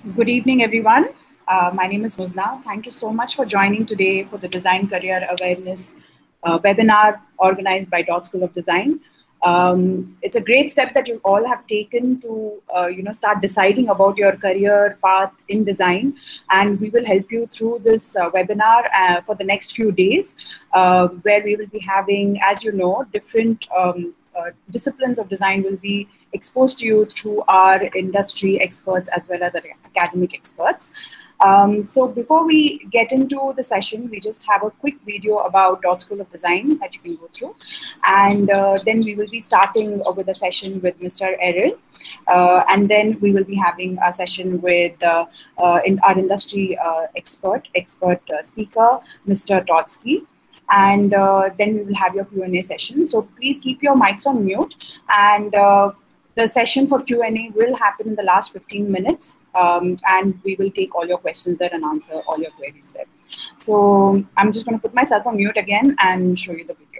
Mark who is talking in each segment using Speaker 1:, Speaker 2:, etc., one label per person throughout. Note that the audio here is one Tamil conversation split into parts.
Speaker 1: Good evening, everyone. My name is Muzna. Thank you so much for joining today for the Design Career Awareness webinar organized by Dot School of Design. It's a great step that you all have taken to, start deciding about your career path in design, and we will help you through this webinar for the next few days, where we will be having, as you know, different disciplines of design will be exposed to you through our industry experts as well as academic experts. So before we get into the session, we just have a quick video about Dot School of Design that you can go through. And then we will be starting with a session with Mr. Errol. And then we will be having a session with in our industry expert speaker, Mr. Totsky. And then we will have your Q&A session. So please keep your mics on mute, and the session for Q&A will happen in the last 15 minutes, and we will take all your questions there and answer all your queries there. So I'm just going to put myself on mute again and show you the video.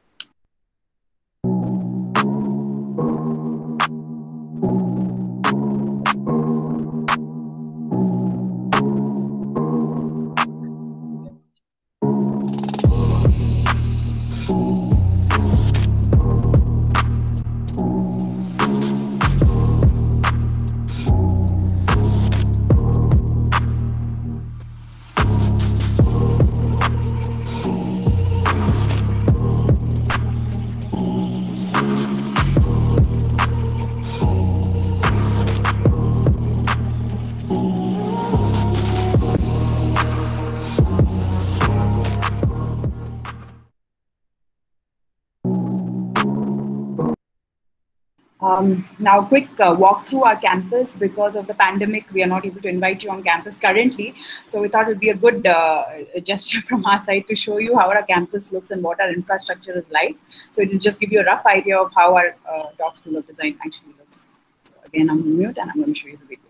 Speaker 1: Now, quick walk through our campus. Because of the pandemic, we are not able to invite you on campus currently. So we thought it would be a good gesture from our side to show you how our campus looks and what our infrastructure is like. So it will just give you a rough idea of how our Dot School of Design actually looks. So again, I'm on mute and I'm going to show you the video.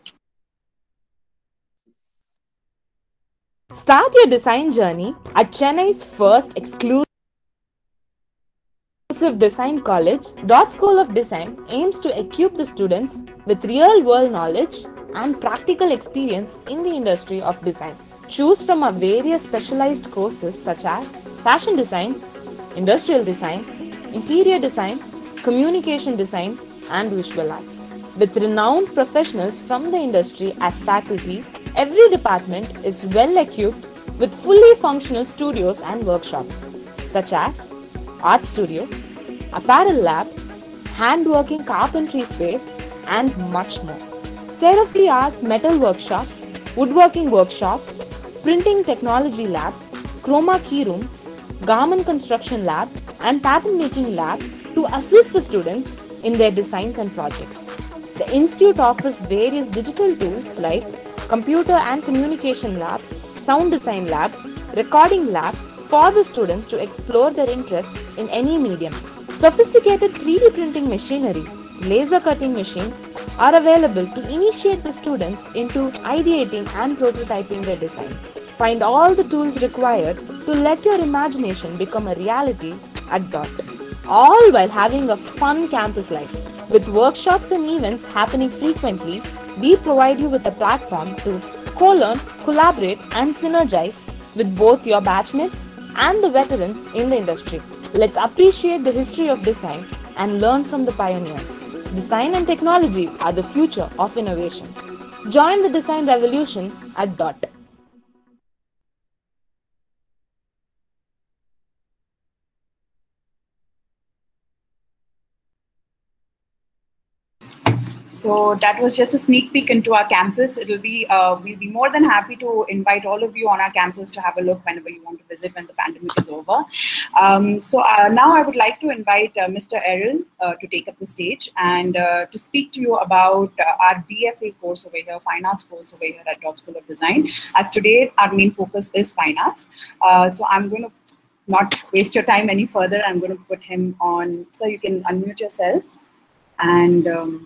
Speaker 2: Start your design journey at Chennai's first exclusive design college. Dot School of Design aims to equip the students with real-world knowledge and practical experience in the industry of design. Choose from our various specialized courses such as fashion design, industrial design, interior design, communication design, and visual arts. With renowned professionals from the industry as faculty, every department is well equipped with fully functional studios and workshops such as art studio, apparel lab, handworking carpentry space, and much more. State-of-the-art metal workshop, woodworking workshop, printing technology lab, chroma key room, garment construction lab, and pattern making lab to assist the students in their designs and projects. The institute offers various digital tools like computer and communication labs, sound design lab, recording lab for the students to explore their interests in any medium. Sophisticated 3D printing machinery, laser cutting machine are available to initiate the students into ideating and prototyping their designs. Find all the tools required to let your imagination become a reality at Dot. All while having a fun campus life. With workshops and events happening frequently, we provide you with a platform to co-learn, collaborate, and synergize with both your batchmates and the veterans in the industry. Let's appreciate the history of design and learn from the pioneers. Design and technology are the future of innovation. Join the design revolution at Dot.
Speaker 1: So that was just a sneak peek into our campus. It'll be we'll be more than happy to invite all of you on our campus to have a look whenever you want to visit when the pandemic is over. Now I would like to invite Mr. Errol to take up the stage and to speak to you about our BFA course over here, Fine Arts course over here at Dot School of Design. As today our main focus is Fine Arts. So I'm going to not waste your time any further. I'm going to put him on. So you can unmute yourself and.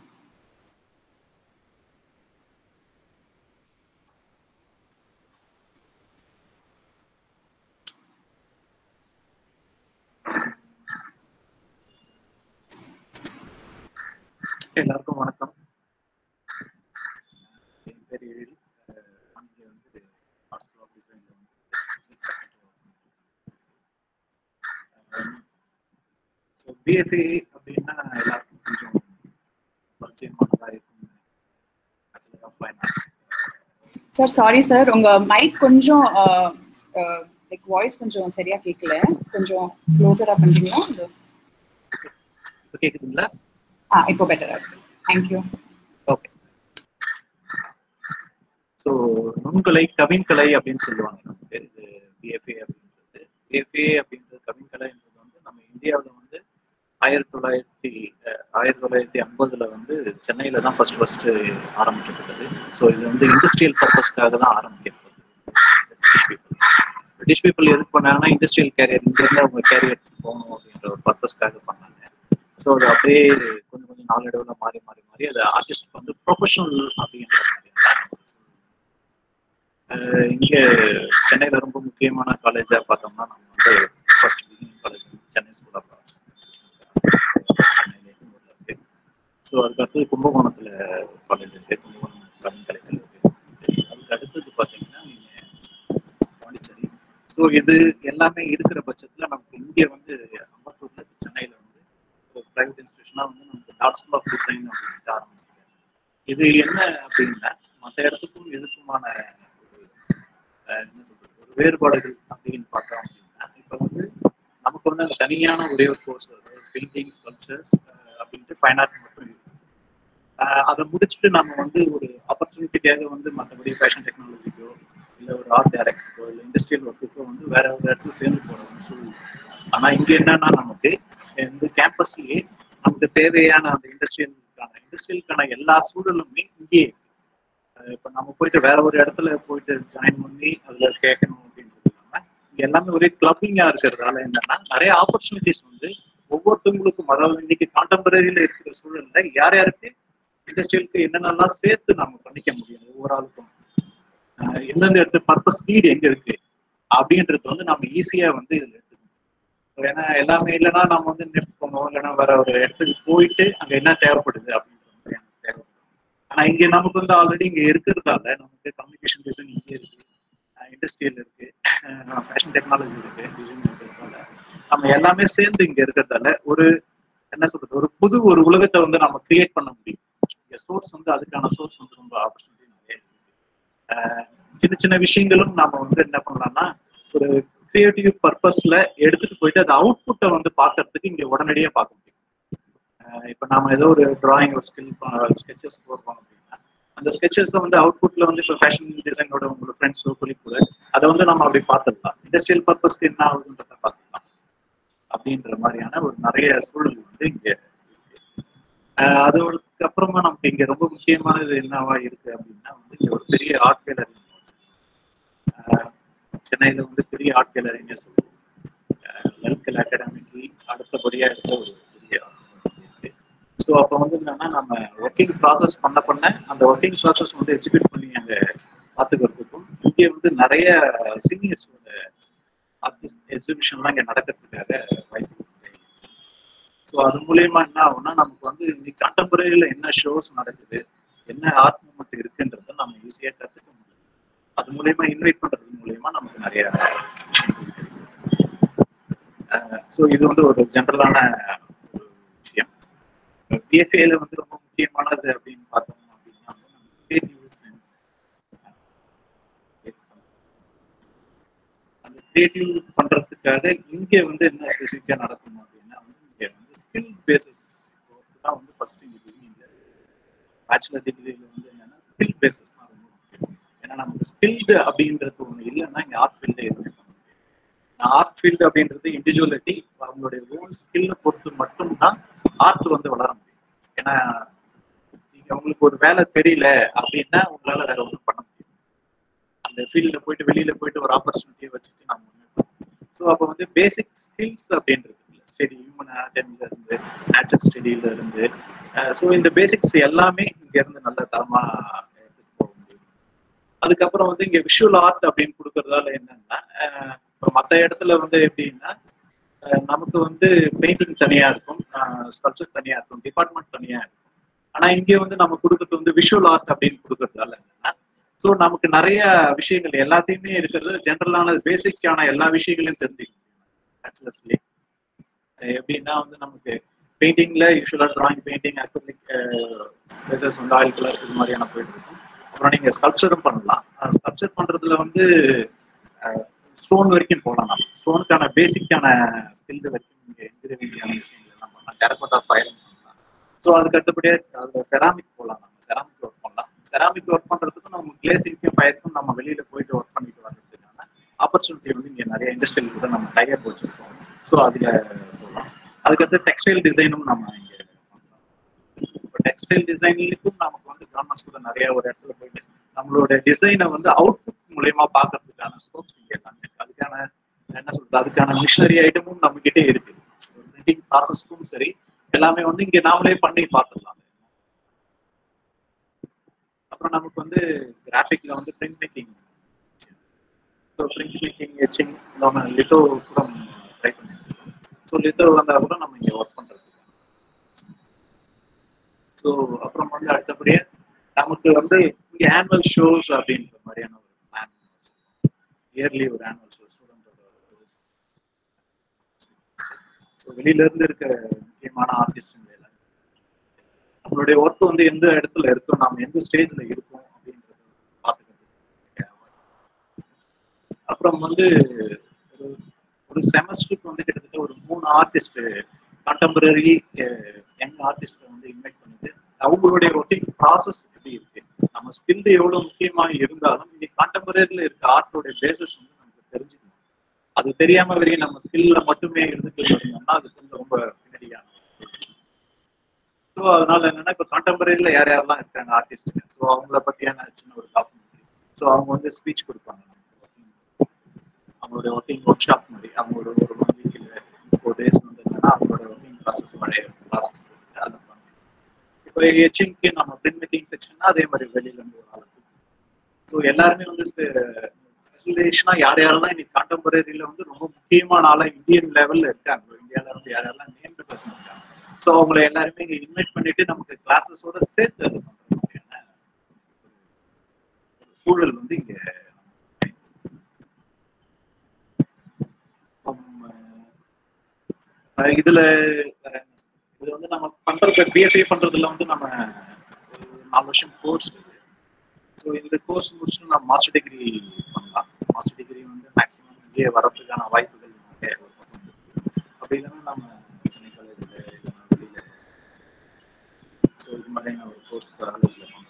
Speaker 3: எல்லாருக்கும் வணக்கம். என் கரியரில் இங்கே வந்து மாஸ்டர் ஆஃப் டிசைன்ல வந்து ஸோ பிஎஃப்ஏ அப்படின்னா எல்லாருக்கும் கொஞ்சம் பரிச்சயமானதாக இருக்கும். Bachelor of finance.
Speaker 1: Sir sorry sir, உங்க மைக் கொஞ்சம் லைக் வாய்ஸ் கொஞ்சம் சரியா கேட்கல, கொஞ்சம் க்ளோஸரா பண்றீங்களா?
Speaker 3: இப்போ கேக்குதுங்களா?
Speaker 1: இப்போ பெட்டரா இருக்கு. தேங்க்யூ.
Speaker 3: ஓகே. ஸோ நுண்கலை கவின்கலை அப்படின்னு சொல்லுவாங்க நமக்கு இது பிஎஃப்ஏ அப்படின்றது. பிஎஃப்ஏ அப்படின்றது கவின்கலைன்றது வந்து நம்ம இந்தியாவில் வந்து 1950 வந்து சென்னையில தான் ஃபர்ஸ்ட் ஆரம்பிக்கப்பட்டது. ஸோ இது வந்து இண்டஸ்ட்ரியல் பர்பஸ்க்காக தான் ஆரம்பிக்கப்பட்டது. பிரிட்டிஷ் பீப்புள் எதுக்கு பண்ணாங்கன்னா இண்டஸ்ட்ரியல் கேரியர் இங்கிருந்து அவங்க கேரியர் போகணும் அப்படின்ற ஒரு பர்பஸ்க்காக பண்ணாங்க. ஸோ அது அப்படியே கொஞ்சம் நாளடைவில் மாறி அது ஆர்டிஸ்ட் வந்து ப்ரொஃபஷனல் அப்படின்ற மாதிரி. இங்கே சென்னையில் ரொம்ப முக்கியமான காலேஜாக பார்த்தோம்னா நம்ம வந்து ஃபர்ஸ்ட் பிகினிங் காலேஜ் வந்து சென்னை ஸ்கூல் ஆஃப் ஆர்ட்ஸ் சென்னையிலேருந்து இருக்கு. ஸோ அதுக்கடுத்து கும்பகோணத்தில் காலேஜ் இருக்குது, கும்பகோணம் கலைக்கல் இருக்குது. அதுக்கு அடுத்தது பார்த்தீங்கன்னா நீங்கள் பாண்டிச்சேரி. ஸோ இது எல்லாமே இருக்கிற பட்சத்தில் நமக்கு இங்கே வந்து அம்பத்தூரில் சென்னையில் வந்து ஒரு ப்ரைவேட் இன்ஸ்டியூஷனாக வந்து நமக்கு டாட் ஸ்கூல் ஆஃப் டிசைன் அப்படின்ட்டு ஆரம்பிச்சிருக்காங்க. இது என்ன அப்படின்னா மற்ற இடத்துக்கும் எதுக்குமான என்ன சொல்றது ஒரு வேறுபாடுகள் அப்படின்னு பார்த்தோம் அப்படின்னா, இப்போ வந்து நமக்கு வந்து அந்த தனியான ஒரே ஒரு கோர்ஸ் பெயிண்டிங் ஸ்கல்ப்சர்ஸ் அப்படின்ட்டு ஃபைன் ஆர்ட் மட்டும் இருக்கு. அதை முடிச்சுட்டு நம்ம வந்து ஒரு ஆப்பர்ச்சுனிட்டிக்காக வந்து மற்றபடி ஃபேஷன் டெக்னாலஜிக்கோ இல்லை ஒரு ஆர்ட் டைரக்டருக்கோ இல்லை இண்டஸ்ட்ரியல் ஒர்க்குக்கோ வந்து வேற ஒரு இடத்துல சேர்ந்து போகிறோம்னு சூழ்நிலை. ஆனால் இங்கே என்னன்னா நமக்கு இந்த கேம்பஸ்லேயே நமக்கு தேவையான அந்த இண்டஸ்ட்ரியலுக்கான எல்லா சூழலுமே இங்கேயே. இப்போ நம்ம போயிட்டு வேற ஒரு இடத்துல போயிட்டு ஜாயின் பண்ணி அதுல கேட்கணும் அப்படின்றது இல்லாம இங்க எல்லாமே ஒரே கிளப்பிங்கா இருக்கிறதால என்னன்னா நிறைய ஆப்பர்ச்சுனிட்டிஸ் வந்து ஒவ்வொருத்தவங்களுக்கும், அதாவது இன்னைக்கு கான்டெம்பரரியில இருக்கிற சூழல்ல யார் யாருக்கு இண்டஸ்ட்ரியலுக்கு என்னென்னலாம் சேர்த்து நம்ம பண்ணிக்க முடியும், ஒவ்வொரு ஆளுக்கும் எந்தெந்த இடத்து பர்பஸ் நீட் எங்க இருக்கு அப்படின்றது வந்து நம்ம ஈஸியா வந்து இதுல எடுத்துக்கணும். ஏன்னா எல்லாமே இல்லைன்னா நம்ம வந்து நெஃப்ட் பண்ணுவோம், இல்லைன்னா வேற ஒரு இடத்துக்கு போயிட்டு அங்க என்ன தேவைப்படுது அப்படின்றது மாதிரி எனக்கு தேவைப்படுது. ஆனா இங்க நமக்கு வந்து ஆல்ரெடி இங்க இருக்கிறதால நமக்கு கம்யூனிகேஷன் டிசைன் இங்கே இருக்கு, இண்டஸ்ட்ரியல் இருக்கு, ஃபேஷன் டெக்னாலஜி இருக்கு, டிசைன் இருக்கிறதால நம்ம எல்லாமே சேர்ந்து இங்க இருக்கிறதால ஒரு என்ன சொல்றது ஒரு புது ஒரு உலகத்தை வந்து நம்ம கிரியேட் பண்ண முடியும். இங்க சோர்ஸ் வந்து அதுக்கான சோர்ஸ் வந்து ரொம்ப ஆப்பர்ச்சுனிட்டி நிறைய இருக்கு. சின்ன சின்ன விஷயங்களும் நாம வந்து என்ன பண்ணலாம்னா ஒரு கிரியேட்டிவ் பர்பஸ்ல எடுத்துட்டு போயிட்டு அந்த அவுட்புட்டை வந்து பார்க்கறதுக்கு இங்க உடனடியாக பார்க்க முடியும். இப்போ நாம ஏதோ ஒரு டிராயிங் ஒரு ஸ்கெச்சஸ் போடுறோம் அப்படின்னா அந்த ஸ்கெச்சஸ் வந்து அவுட்புட்ல வந்து இப்போ ஃபேஷன் டிசைனோட உங்களோட ஃப்ரெண்ட்ஸோ கொலீக் கூட அதை வந்து நம்ம அப்படி பார்த்துக்கலாம். இண்டஸ்ட்ரியல் பர்பஸ்க்கு என்ன ஆகுதுன்றத பார்த்துக்கலாம் அப்படின்ற மாதிரியான ஒரு நிறைய சூழல் வந்து இங்க இருக்கு. அதோடக்கு அப்புறமா நமக்கு இங்க ரொம்ப முக்கியமானது என்னவா இருக்கு அப்படின்னா வந்து இங்க ஒரு பெரிய ஆர்ட் கேலரி. சென்னையில வந்து பெரிய ஆர்ட் கேலரின்னு சொல்லுவோம். லலித்கலா அகாடமிக்கு அடுத்தபடியா இருக்க ஒரு பெரிய இருக்கு. ஸோ அப்போ வந்து என்னன்னா நம்ம ஒர்க்கிங் ப்ராசஸ் பண்ண அந்த ஒர்க்கிங் ப்ராசஸ் வந்து எக்ஸிக்யூட் பண்ணி அங்கே பார்த்துக்கிறதுக்கும் இங்கே வந்து நிறைய சீனியர்ஸோட ஆர்டிஸ்ட் எக்ஸிபிஷன்லாம் இங்கே நடக்கிறதுக்காக வாய்ப்பு இருக்கு. ஸோ அது மூலயமா என்ன ஆகும்னா நமக்கு வந்து இன்னைக்கு கான்டெம்பரரியில என்ன ஷோஸ் நடக்குது, என்ன ஆர்ட் மூமெண்ட் இருக்குன்றத நம்ம ஈஸியாக கற்றுக்க முடியும். அது மூலயமா இன்வைட் பண்றது மூலயமா நமக்கு நிறைய விஷயங்கள் கிடைக்கும். ஸோ இது வந்து ஒரு ஜென்ரலான ஒரு விஷயம். பிஎஃப்ஏல வந்து ரொம்ப முக்கியமானது அப்படின்னு பார்த்தோம் அப்படின்னா கிரியேட்டிவ் சென்ஸ். அந்த கிரியேட்டிவ் பண்றதுக்காக இங்க வந்து என்ன ஸ்பெசிஃபிக்கா நடக்கும் அப்படின்னா வந்து இங்க வந்து ஸ்கில் பேசஸ் தான் வந்து ஃபர்ஸ்ட் இங்க பேச்சுலர் டிகிரியில வந்து என்னன்னா ஸ்கில் பேசஸ் தான் ரொம்ப முக்கியம். ஏன்னா நமக்கு ஸ்கில்டு அப்படின்றது ஒண்ணு இல்லைன்னா இங்க ஆர்ட் ஃபீல்டு எதுவுமே பண்ண முடியும். ஆர்ட் ஃபீல்டு அப்படின்றது இண்டிவிஜுவலிட்டி அவங்களுடைய ஓன் ஸ்கில்ல பொறுத்து மட்டும்தான் ஆர்ட் வந்து வளர முடியும். ஏன்னா நீங்க உங்களுக்கு ஒரு வேலை தெரியல அப்படின்னா உங்களால வேற ஒன்றும் பண்ண முடியும். அந்த ஃபீல்ட்ல போயிட்டு வெளியில போயிட்டு ஒரு ஆப்பர்ச்சுனிட்டியை வச்சுட்டு நம்ம ஸோ அப்போ வந்து பேசிக் ஸ்கில்ஸ் அப்படின்றது ஸ்டடி ஹியூமன் அனாட்டமில இருந்து நேச்சர் ஸ்டடியில இருந்து ஸோ இந்த பேசிக்ஸ் எல்லாமே இங்க இருந்து நல்ல தரமா எடுத்துட்டு போக முடியும். அதுக்கப்புறம் வந்து இங்க விஷுவல் ஆர்ட் அப்படின்னு கொடுக்கறதால என்னன்னா இப்போ மற்ற இடத்துல வந்து எப்படின்னா நமக்கு வந்து பெயிண்டிங் தனியா இருக்கும், ஸ்கல்ப்சர் தனியா இருக்கும், டிபார்ட்மெண்ட் தனியா இருக்கும். ஆனா இங்கே வந்து நம்ம கொடுக்கறது வந்து விஷுவல் ஆர்ட் அப்படின்னு கொடுக்கறதால என்னன்னா ஸோ நமக்கு நிறைய விஷயங்கள் எல்லாத்தையுமே இருக்கிறது ஜென்ரலான பேசிக்கான எல்லா விஷயங்களையும் தெரிஞ்சுக்கணும் பேச்சுலர்ஸ்லேயே. எப்படின்னா வந்து நமக்கு பெயிண்டிங்ல யூஸ்வலாக டிராயிங், பெயிண்டிங், அக்ரிலிக் பேசஸ் வந்து ஆயில் கலர் இது மாதிரியான போயிட்டு இருக்கும். அப்புறம் நீங்க ஸ்கல்ப்சரும் பண்ணலாம். ஸ்கல்ப்சர் பண்றதுல வந்து ஸ்டோன் வரைக்கும் போகலாம். நம்ம ஸ்டோனுக்கான பேசிக்கான ஸ்கில் வரைக்கும் நீங்க என்கிரேவிங்கான விஷயங்கள் எல்லாம் பண்ணலாம். டெரகோட்டா ஃபயர் பண்ணலாம். ஸோ அதுக்கு அடுத்தபடியே அதுல செராமிக் போகலாம். நம்ம செராமிக் ஒர்க் பண்ணலாம். செராமிக் ஒர்க் பண்றதுக்கும் நம்ம கிளேசிங்க்கும் ஃபயருக்கும் நம்ம வெளியில போயிட்டு ஒர்க் பண்ணிட்டு வர்றதுக்கான ஆப்பர்ச்சுனிட்டி வந்து இங்க நிறைய இண்டஸ்ட்ரியல் கூட நம்ம டைப் வச்சிருக்கோம். ஸோ அதுல போகலாம். அதுக்கடுத்து டெக்ஸ்டைல் டிசைனும் நம்ம இங்க பண்ணலாம். இப்போ டெக்ஸ்டைல் டிசைனுக்கும் நமக்கு வந்து கவர்மெண்ட்ஸ் கூட நிறைய ஒரு இடத்துல போயிட்டு நம்மளோட டிசைனை வந்து அவுட்புட் மூலயமா பார்க்கறதுக்கான ஸ்கோப்ஸ் இங்கே எல்லாமே அதுக்கான என்ன சொல்றது அதுக்கான மிஷினரி ஐட்டமும் நம்ம கிட்டே இருக்கு. பிரிண்டிங் ப்ராசஸ்க்கும் சரி எல்லாமே வந்து இங்க நாமளே பண்ணி பார்த்துடலாம். அப்புறம் நமக்கு வந்து கிராஃபிக்ல வந்து print making, so print making, etching இல்லாமல் லிட்டோ கூட ட்ரை பண்ணிருக்கோம். ஸோ லிட்டோ வந்தால் கூட நம்ம இங்கே ஒர்க் பண்ணுறது. ஸோ அப்புறம் வந்து அடுத்தபடியே நமக்கு வந்து இங்கே ஆனுவல் ஷோஸ் அப்படின்ற மாதிரியான ஒரு பிளான், இயர்லி ஒரு ஆனுவல் ஷோ ஸ்டூடெண்டோட. ஸோ வெளியில இருந்து இருக்க முக்கியமான ஆர்டிஸ்ட் நம்மளுடைய ஒர்க் வந்து எந்த இடத்துல இருக்கோம், நம்ம எந்த ஸ்டேஜ்ல இருக்கோம் அப்படின்றத பார்த்துக்கிறது. அப்புறம் வந்து ஒரு செமஸ்டருக்கு வந்து கிட்டத்தட்ட ஒரு 3 ஆர்டிஸ்ட் கண்டெம்பரரி யங் ஆர்டிஸ்ட் வந்து இன்வைட் பண்ணிட்டு அவங்களுடைய ஒர்க்கிங் ப்ராசஸ் எப்படி இருக்கு, நம்ம ஸ்கில் எவ்வளவு முக்கியமா இருந்தாலும் இங்க கான்டெம்பரரியில இருக்க ஆர்ட்டோட பேசஸ் வந்து நமக்கு தெரிஞ்சுக்கணும். அது தெரியாம வரையும் நம்ம ஸ்கில்ல மட்டுமே இருந்துட்டு இருந்தோம்னா அது கொஞ்சம் ரொம்ப பின்னாடியான. ஸோ அதனால என்னன்னா இப்போ கான்டெம்பரரியில யார் யாரெல்லாம் இருக்காங்க ஆர்டிஸ்ட், ஸோ அவங்கள பத்தியான சின்ன ஒரு டாக்குமெண்ட்ரி. ஸோ அவங்க வந்து ஸ்பீச் கொடுப்பாங்க, அவங்களோட ஒர்க்கிங் ஒர்க் ஷாப் மாதிரி அவங்களோட ஒரு 1 வீக் இல்லை 4 டேஸ் வந்து என்னன்னா அவங்களோட ஒர்க்கிங் ப்ராசஸ் பழைய ப்ராசஸ் அதை பண்ணி. இப்போ எச்சிங்க்கு நம்ம பிரிண்ட் மேக்கிங் செக்ஷன்னா அதே மாதிரி வெளியில இருந்து ஒரு ஆள். ஸோ எல்லாருமே வந்து ஸ்பெஷலைசேஷனா யார் யாரெல்லாம் இன்னைக்கு கான்டெம்பரரியில வந்து ரொம்ப முக்கியமான ஆளா இந்தியன் லெவல்ல இருக்காங்க, இந்தியாவில இருந்து யார் யாரெல்லாம் நேம்டு பர்சன் இருக்காங்க, ஸோ அவங்களை எல்லாருமே இங்கே இன்வைட் பண்ணிட்டு நமக்கு கிளாஸஸோட சேர்த்து அது பண்ற மாதிரியான சூழல் வந்து இங்க இதுல இது வந்து நம்ம பண்றது பிஎஃப்ஏ பண்றதுல வந்து நம்ம 4 வருஷம் கோர்ஸ். ஸோ இந்த கோர்ஸ் முடிச்சுட்டு நம்ம மாஸ்டர் டிகிரி பண்ணலாம். மாஸ்டர் டிகிரி வந்து மேக்ஸிமம் இங்கே வரதுக்கான வாய்ப்புகள் நிறைய. அப்படி இல்லைன்னா நம்ம சென்னை காலேஜில் இல்லைன்னா வெளியில ஸோ இது மாதிரி நான் ஒரு கோர்ஸ் காலேஜில் பண்ணுறேன்.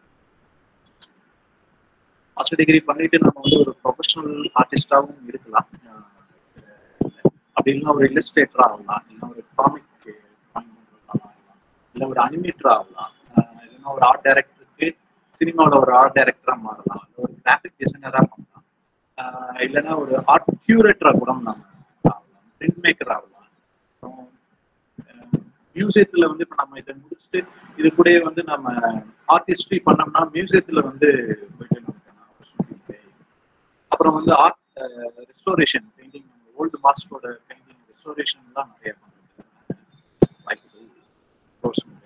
Speaker 3: மாஸ்டர் டிகிரி பண்ணிட்டு நம்ம வந்து ஒரு ப்ரொஃபஷனல் ஆர்டிஸ்டாகவும் இருக்கலாம். அப்படி இல்லைன்னா ஒரு இல்லஸ்ட்ரேட்டரா ஆகலாம், இல்லைன்னா ஒரு காமிக் ஆகலாம், இல்லை ஒரு அனிமேட்டரா ஆகலாம், இல்லைன்னா ஒரு ஆர்ட் டைரக்டருக்கு சினிமாவில் ஒரு ஆர்ட் டைரக்டரா மாறலாம், இல்லை ஒரு கிராஃபிக் டிசைனரா பண்ணலாம், இல்லைன்னா ஒரு ஆர்ட் கியூரேட்டரா கூட நம்ம ஆகலாம், பிரிண்ட் மேக்கர் ஆகலாம். மியூசியத்துல வந்து இப்போ நம்ம இதை முடிச்சுட்டு இது கூட வந்து நம்ம ஆர்டிஸ்ட்ரி பண்ணோம்னா மியூசியத்துல வந்து போயிட்டு நமக்கான ஆப்பர்ச்சுனிட்டி. அப்புறம் வந்து ஆர்ட் ரெஸ்டோரேஷன் பெயிண்டிங், ஓல்டு மாஸ்டரோட பெயிண்டிங் ரெஸ்டோரேஷன்லாம் நிறைய பண்ணுறதுக்கான வாய்ப்புகள் கோர்ஸ் மூலமா.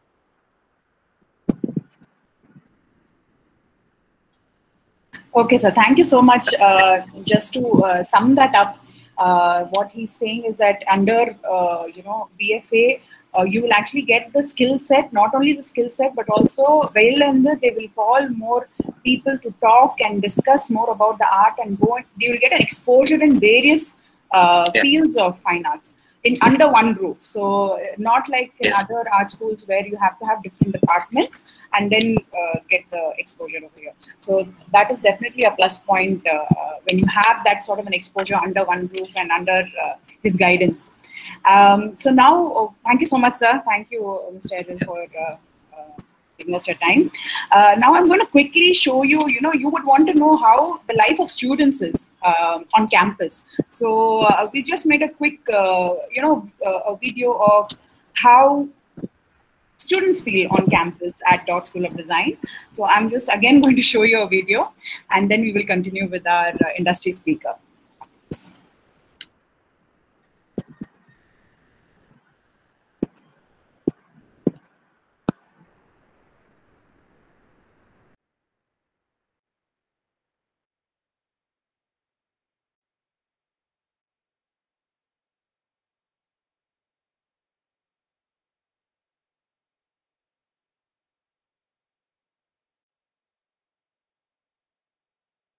Speaker 1: Okay, sir. Thank you so much. Just to sum that up, what he's saying is that under BFA, you will actually get the skill set, not only the skill set, but also they will call more people to talk and discuss more about the art and go. You will get an exposure in various fields of fine arts in under one roof. So not like in other art schools where you have to have different departments and then get the exposure over here. So that is definitely a plus point when you have that sort of an exposure under one roof and under his guidance. So now, thank you so much, sir. Thank you, Mr. Edwin, for giving us your time. Now I'm going to quickly show you, you would want to know how the life of students is on campus. So we just made a quick, a video of how students feel on campus at Dot School of Design. So I'm just again going to show you a video and then we will continue with our industry speaker.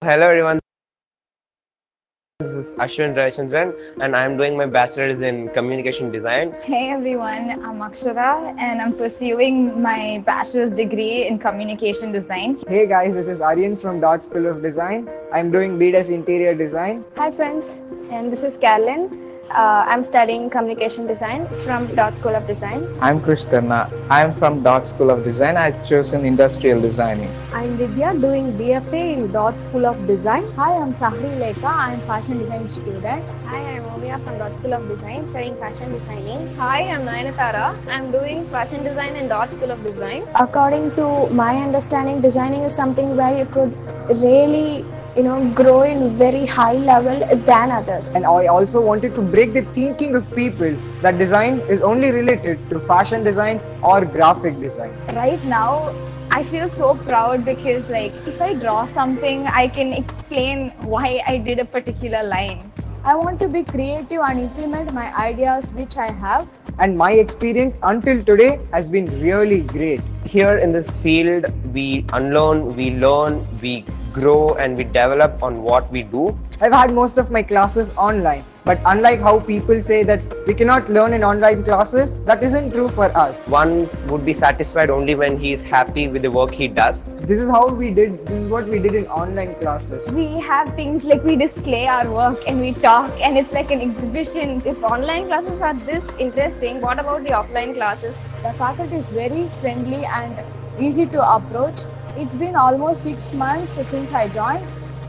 Speaker 4: Hello everyone, this is Ashwin Ravichandran and I am doing my bachelor's in communication design.
Speaker 5: Hey everyone, I'm Akshara and I'm pursuing my bachelor's degree in communication design.
Speaker 6: Hey guys, this is Aryan from Dot School of Design. I'm doing BDES Interior Design.
Speaker 7: Hi friends, and this is Carolyn. I'm studying communication design from Dot School of Design.
Speaker 8: I'm Krish Karna. I'm from Dot School of Design. I've chosen industrial designing.
Speaker 9: I'm Vidya doing BFA in Dot School of Design.
Speaker 10: Hi, I'm Sahri Lekha. I'm fashion design student.
Speaker 11: Hi, I'm Ovia from Dot School of Design studying fashion designing.
Speaker 12: Hi, I'm Nayanatara. I'm doing fashion design in Dot School of Design.
Speaker 7: According to my understanding, designing is something where you could really grow in very high level than others.
Speaker 6: And I also wanted to break the thinking of people that design is only related to fashion design or graphic design.
Speaker 5: Right now, I feel so proud because if I draw something, I can explain why I did a particular line.
Speaker 10: I want to be creative and implement my ideas which I have.
Speaker 6: And my experience until today has been really great.
Speaker 4: Here in this field, we unlearn, we learn, we grow and we develop on what we do.
Speaker 6: I've had most of my classes online, but unlike how people say that we cannot learn in online classes, that isn't true for us.
Speaker 4: One would be satisfied only when he is happy with the work he does.
Speaker 6: This is what we did in online classes.
Speaker 5: We have things like we display our work and we talk and it's like an exhibition.
Speaker 12: If online classes are this interesting, what about the offline classes?
Speaker 10: The faculty is very friendly and easy to approach. It's been almost 6 months since I joined.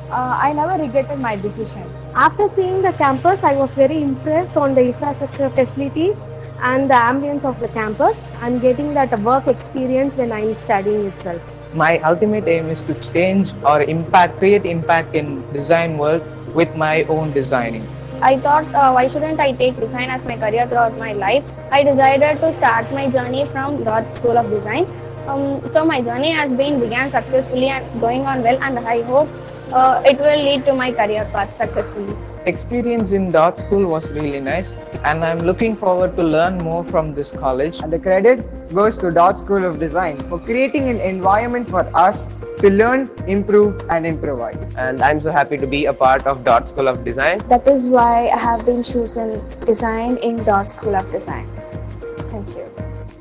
Speaker 10: I never regretted my decision.
Speaker 9: After seeing the campus, I was very impressed on the infrastructure facilities and the ambience of the campus and getting that work experience when I'm studying itself.
Speaker 8: My ultimate aim is to change or create impact in design world with my own designing.
Speaker 11: I thought, why shouldn't I take design as my career throughout my life? I decided to start my journey from Dot School of Design. So my journey began successfully and going on well, and I hope it will lead to my career path successfully.
Speaker 8: Experience in Dot School was really nice and I'm looking forward to learn more from this college.
Speaker 6: And the credit goes to Dot School of Design for creating an environment for us to learn, improve and improvise.
Speaker 4: And I'm so happy to be a part of Dot School of Design.
Speaker 7: That is why I have been chosen design in Dot School of Design. Thank you.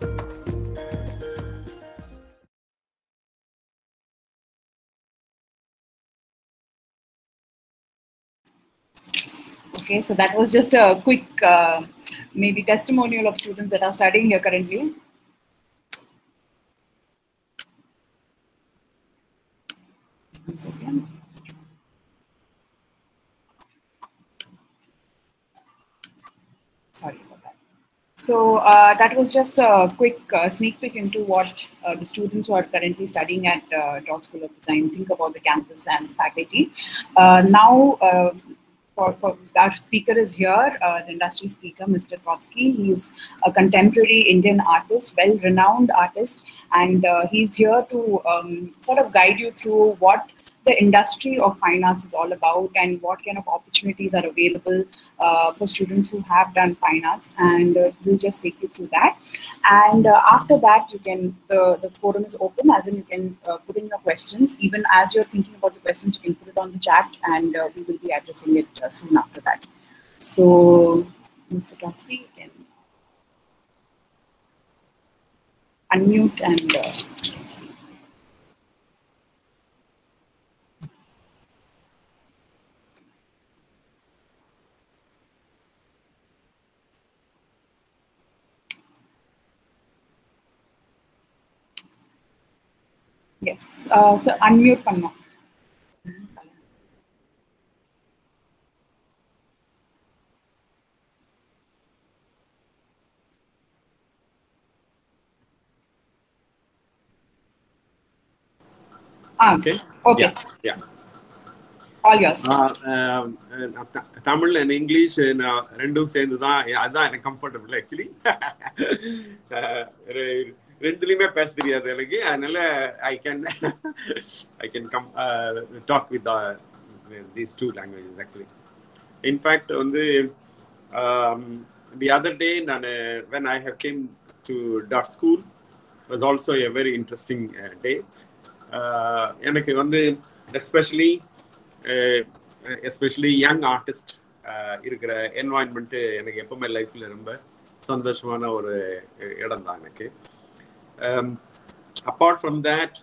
Speaker 1: Okay, so that was just a quick maybe testimonial of students that are studying here currently. One second. Sorry about that. So that was just a quick sneak peek into what the students who are currently studying at Dot School of Design think about the campus and faculty. Now, for our speaker is here, the industry speaker, Mr. Trotsky. He's a contemporary Indian artist, well-renowned artist, and he's here to sort of guide you through what the industry of fine arts is all about and what kind of opportunities are available for students who have done fine arts, and we'll just take you through that. And after that, you can the forum is open, as in you can put in your questions. Even as you're thinking about the questions, you can put it on the chat, and we will be addressing it soon after that. So, Mr. Trotsky, you can unmute and speak. Yes, so unmute panna.
Speaker 13: Okay.
Speaker 1: Okay.
Speaker 13: Yeah.
Speaker 1: All yours.
Speaker 13: Tamil and English ரெண்டும் சேர்ந்து தான் அதான் எனக்கு கம்ஃபர்டபுள் ஆக்சுவலி ரெண்டுலையுமே பேச தெரியாது எனக்கு அதனால I can come talk with these two languages actually. In fact வந்து the other day when I have came to Dot School was also a very interesting day. எனக்கு வந்து especially எஸ்பெஷலி யங் ஆர்டிஸ்ட் இருக்கிற என்வாயன்மெண்ட்டு எனக்கு எப்பவுமே லைஃப்பில் ரொம்ப சந்தோஷமான ஒரு இடம் தான் எனக்கு. அப்பார்ட் ஃப்ரம் தேட்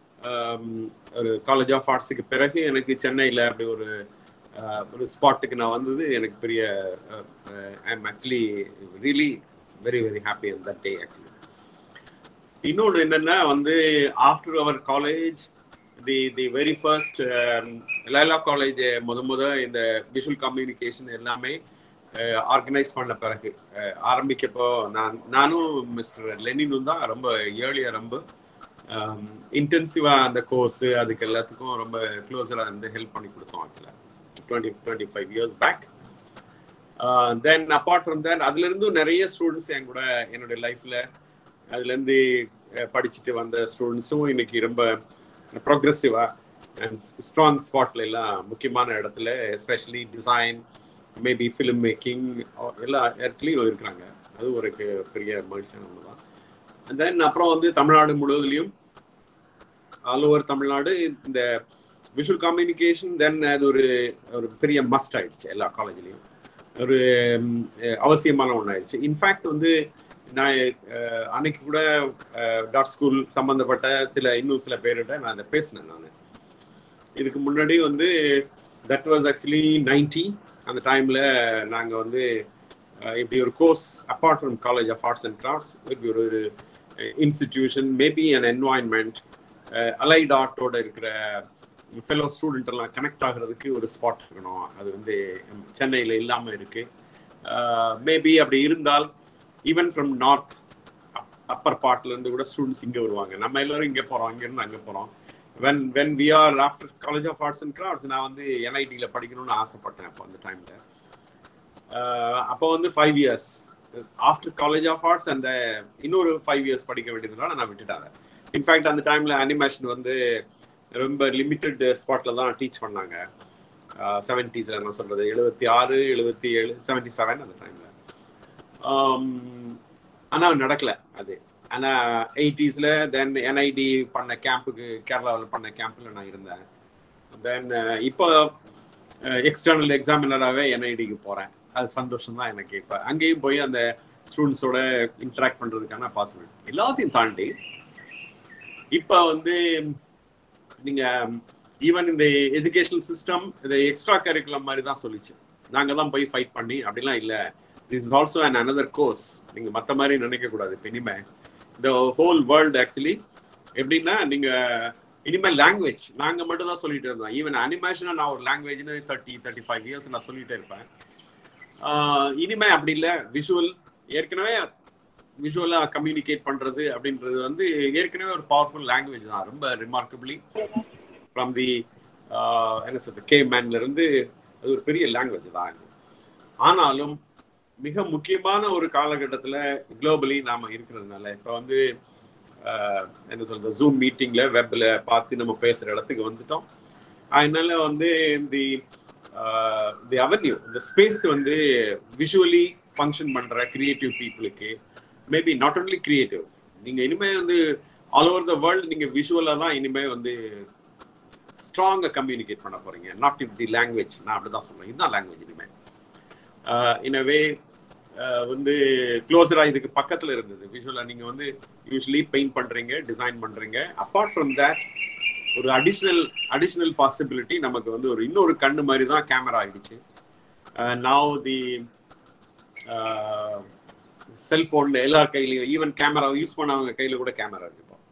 Speaker 13: ஒரு காலேஜ் ஆஃப் ஆர்ட்ஸுக்கு பிறகு எனக்கு சென்னையில் அப்படி ஒரு ஸ்பாட்டுக்கு நான் வந்தது எனக்கு பெரிய I am actually really very very happy on that day actually. இன்னொன்று என்னென்னா வந்து after our college the very first லைலா காலேஜ் இந்த விஷுவல் கம்யூனிகேஷன் எல்லாமே ஆர்கனைஸ் பண்ண பிறகு ஆரம்பிக்கப்போ நானும் மிஸ்டர் லெனினும் தான் ரொம்ப ஏர்லியாக ரொம்ப இன்டென்சிவாக அந்த கோர்ஸு அதுக்கு எல்லாத்துக்கும் ரொம்ப க்ளோஸராக இருந்து ஹெல்ப் பண்ணி கொடுத்தோம் ஆக்சுவலாக 25 years back. Then apart from that அதுலேருந்தும் நிறைய ஸ்டூடெண்ட்ஸ் என் கூட என்னுடைய லைஃப்பில் அதுலேருந்து படிச்சுட்டு வந்த ஸ்டூடெண்ட்ஸும் இன்னைக்கு ரொம்ப ப்ரோக்ரெசிவாக அண்ட் ஸ்ட்ராங் ஸ்பாட்ல எல்லாம் முக்கியமான இடத்துல especially design maybe film making எல்லா இடத்துலையும் இருக்கிறாங்க. அது ஒரு பெரிய மகிழ்ச்சியான ஒன்று தான். அண்ட் தென் அப்புறம் வந்து தமிழ்நாடு முழுவதுலையும் ஆல் ஓவர் தமிழ்நாடு இந்த விஷுவல் கம்யூனிகேஷன் தென் அது ஒரு பெரிய மஸ்ட் ஆயிடுச்சு. எல்லா காலேஜ்லேயும் ஒரு அவசியமான ஒன்று ஆயிடுச்சு. இன்ஃபேக்ட் வந்து நான் அன்னைக்கு கூட டாட் ஸ்கூல் சம்மந்தப்பட்ட இன்னும் சில பேர்கிட்ட நான் அதை பேசினேன். நான் இதுக்கு முன்னாடி வந்து தட் வாஸ் ஆக்சுவலி 90 அந்த டைமில் நாங்கள் வந்து இப்படி ஒரு course apart from college of arts and crafts இப்படி ஒரு institution maybe an environment allied ஆர்ட்டோட இருக்கிற ஃபெலோ ஸ்டூடெண்ட் எல்லாம் கனெக்ட் ஆகிறதுக்கு ஒரு ஸ்பாட் இருக்கணும். அது வந்து சென்னையில் இல்லாமல் இருக்குது. மேபி அப்படி இருந்தால் ஈவன் ஃப்ரம் நார்த் அப்பர் பார்ட்லேருந்து கூட ஸ்டூடெண்ட்ஸ் இங்கே வருவாங்க. நம்ம எல்லோரும் இங்கே போகிறோம், இங்கேருந்து அங்கே போகிறோம். when we are after College of Arts and Crafts, நான் வந்து NITல படிக்கணும்னு ஆசைப்பட்டேன் அப்போ அந்த டைமில். அப்போ வந்து 5 years after college of arts அந்த இன்னொரு 5 years படிக்க வேண்டியதுனால நான் விட்டுட்டாங்க. இன்ஃபேக்ட் அந்த டைமில் அனிமேஷன் வந்து ரொம்ப லிமிட்டட் ஸ்பாட்டில் தான் டீச் பண்ணாங்க. 70s நான் சொல்கிறது 76, 77, 77 அந்த டைமில். ஆனால் நடக்கலை அது. ஆனால் 80s தென் NID பண்ண கேம்புக்கு கேரளாவில் பண்ண கேம்பில் நான் இருந்தேன். தென் இப்போ எக்ஸ்டர்னல் எக்ஸாமினராகவே NIDக்கு போகிறேன். அது சந்தோஷம் தான் எனக்கு. இப்போ அங்கேயும் போய் அந்த ஸ்டூடெண்ட்ஸோட இன்ட்ராக்ட் பண்ணுறதுக்கான பாசிபிலிட்டி எல்லாத்தையும் தாண்டி இப்போ வந்து நீங்கள் ஈவன் இந்த எஜுகேஷனல் சிஸ்டம் இதை எக்ஸ்ட்ரா கரிக்குலம் மாதிரி தான் சொல்லிச்சு. நாங்கள் தான் போய் ஃபைட் பண்ணி அப்படிலாம் இல்லை. This is also an another course. நீங்கள் மற்ற மாதிரி நினைக்கக்கூடாது. இப்போ இனிமேல் the whole world actually எப்படின்னா நீங்கள் இனிமேல் லாங்குவேஜ் நாங்கள் மட்டும் தான் சொல்லிட்டு இருந்தோம். ஈவன் அனிமேஷனை நான் ஒரு லாங்குவேஜ்னு 30-35 years நான் சொல்லிகிட்டே இருப்பேன். இனிமே அப்படி இல்லை. விஷுவல் ஏற்கனவே விஷுவலாக கம்யூனிகேட் பண்ணுறது அப்படின்றது வந்து ஏற்கனவே ஒரு பவர்ஃபுல் லாங்குவேஜ் தான். ரொம்ப ரிமார்க்கபிளி ஃப்ரம் தி என்ன சொல்றது கேமேன்லேருந்து அது ஒரு பெரிய லாங்குவேஜ் தான். ஆனாலும் மிக முக்கியமான ஒரு காலகட்டத்தில் குளோபலி நாம் இருக்கிறதுனால இப்போ வந்து என்ன சொல்கிறது ஜூம் மீட்டிங்கில் வெப்பில் பார்த்து நம்ம பேசுகிற இடத்துக்கு வந்துட்டோம். அதனால வந்து தி அவென்யூ இந்த ஸ்பேஸ் வந்து விஷுவலி ஃபங்க்ஷன் பண்ணுற கிரியேட்டிவ் பீப்புளுக்கு மேபி நாட் ஒன்லி கிரியேட்டிவ் நீங்கள் இனிமேல் வந்து ஆல் ஓவர் த வேர்ல்டு நீங்கள் விஷுவலாக தான் இனிமேல் வந்து ஸ்ட்ராங்காக கம்யூனிகேட் பண்ண போகிறீங்க. Not in the language. நான் அப்படி தான் சொல்கிறேன். இதுதான் லாங்குவேஜ் இனிமேல். எனவே வந்து க்ளோஸராக இதுக்கு பக்கத்தில் இருந்தது விஷுவலாக. நீங்கள் வந்து யூஸ்வலி பெயிண்ட் பண்ணுறீங்க, டிசைன் பண்ணுறீங்க. அப்பார்ட் ஃப்ரம் தேட் ஒரு அடிஷ்னல் பாசிபிலிட்டி நமக்கு வந்து ஒரு இன்னொரு கண்ணு மாதிரி தான் கேமரா ஆகிடுச்சு. நவ் தி செல்ஃபோனில் எல்லார் கையிலையும் ஈவன் கேமரா யூஸ் பண்ணவங்க கையில் கூட கேமரா இருக்கு. இப்போ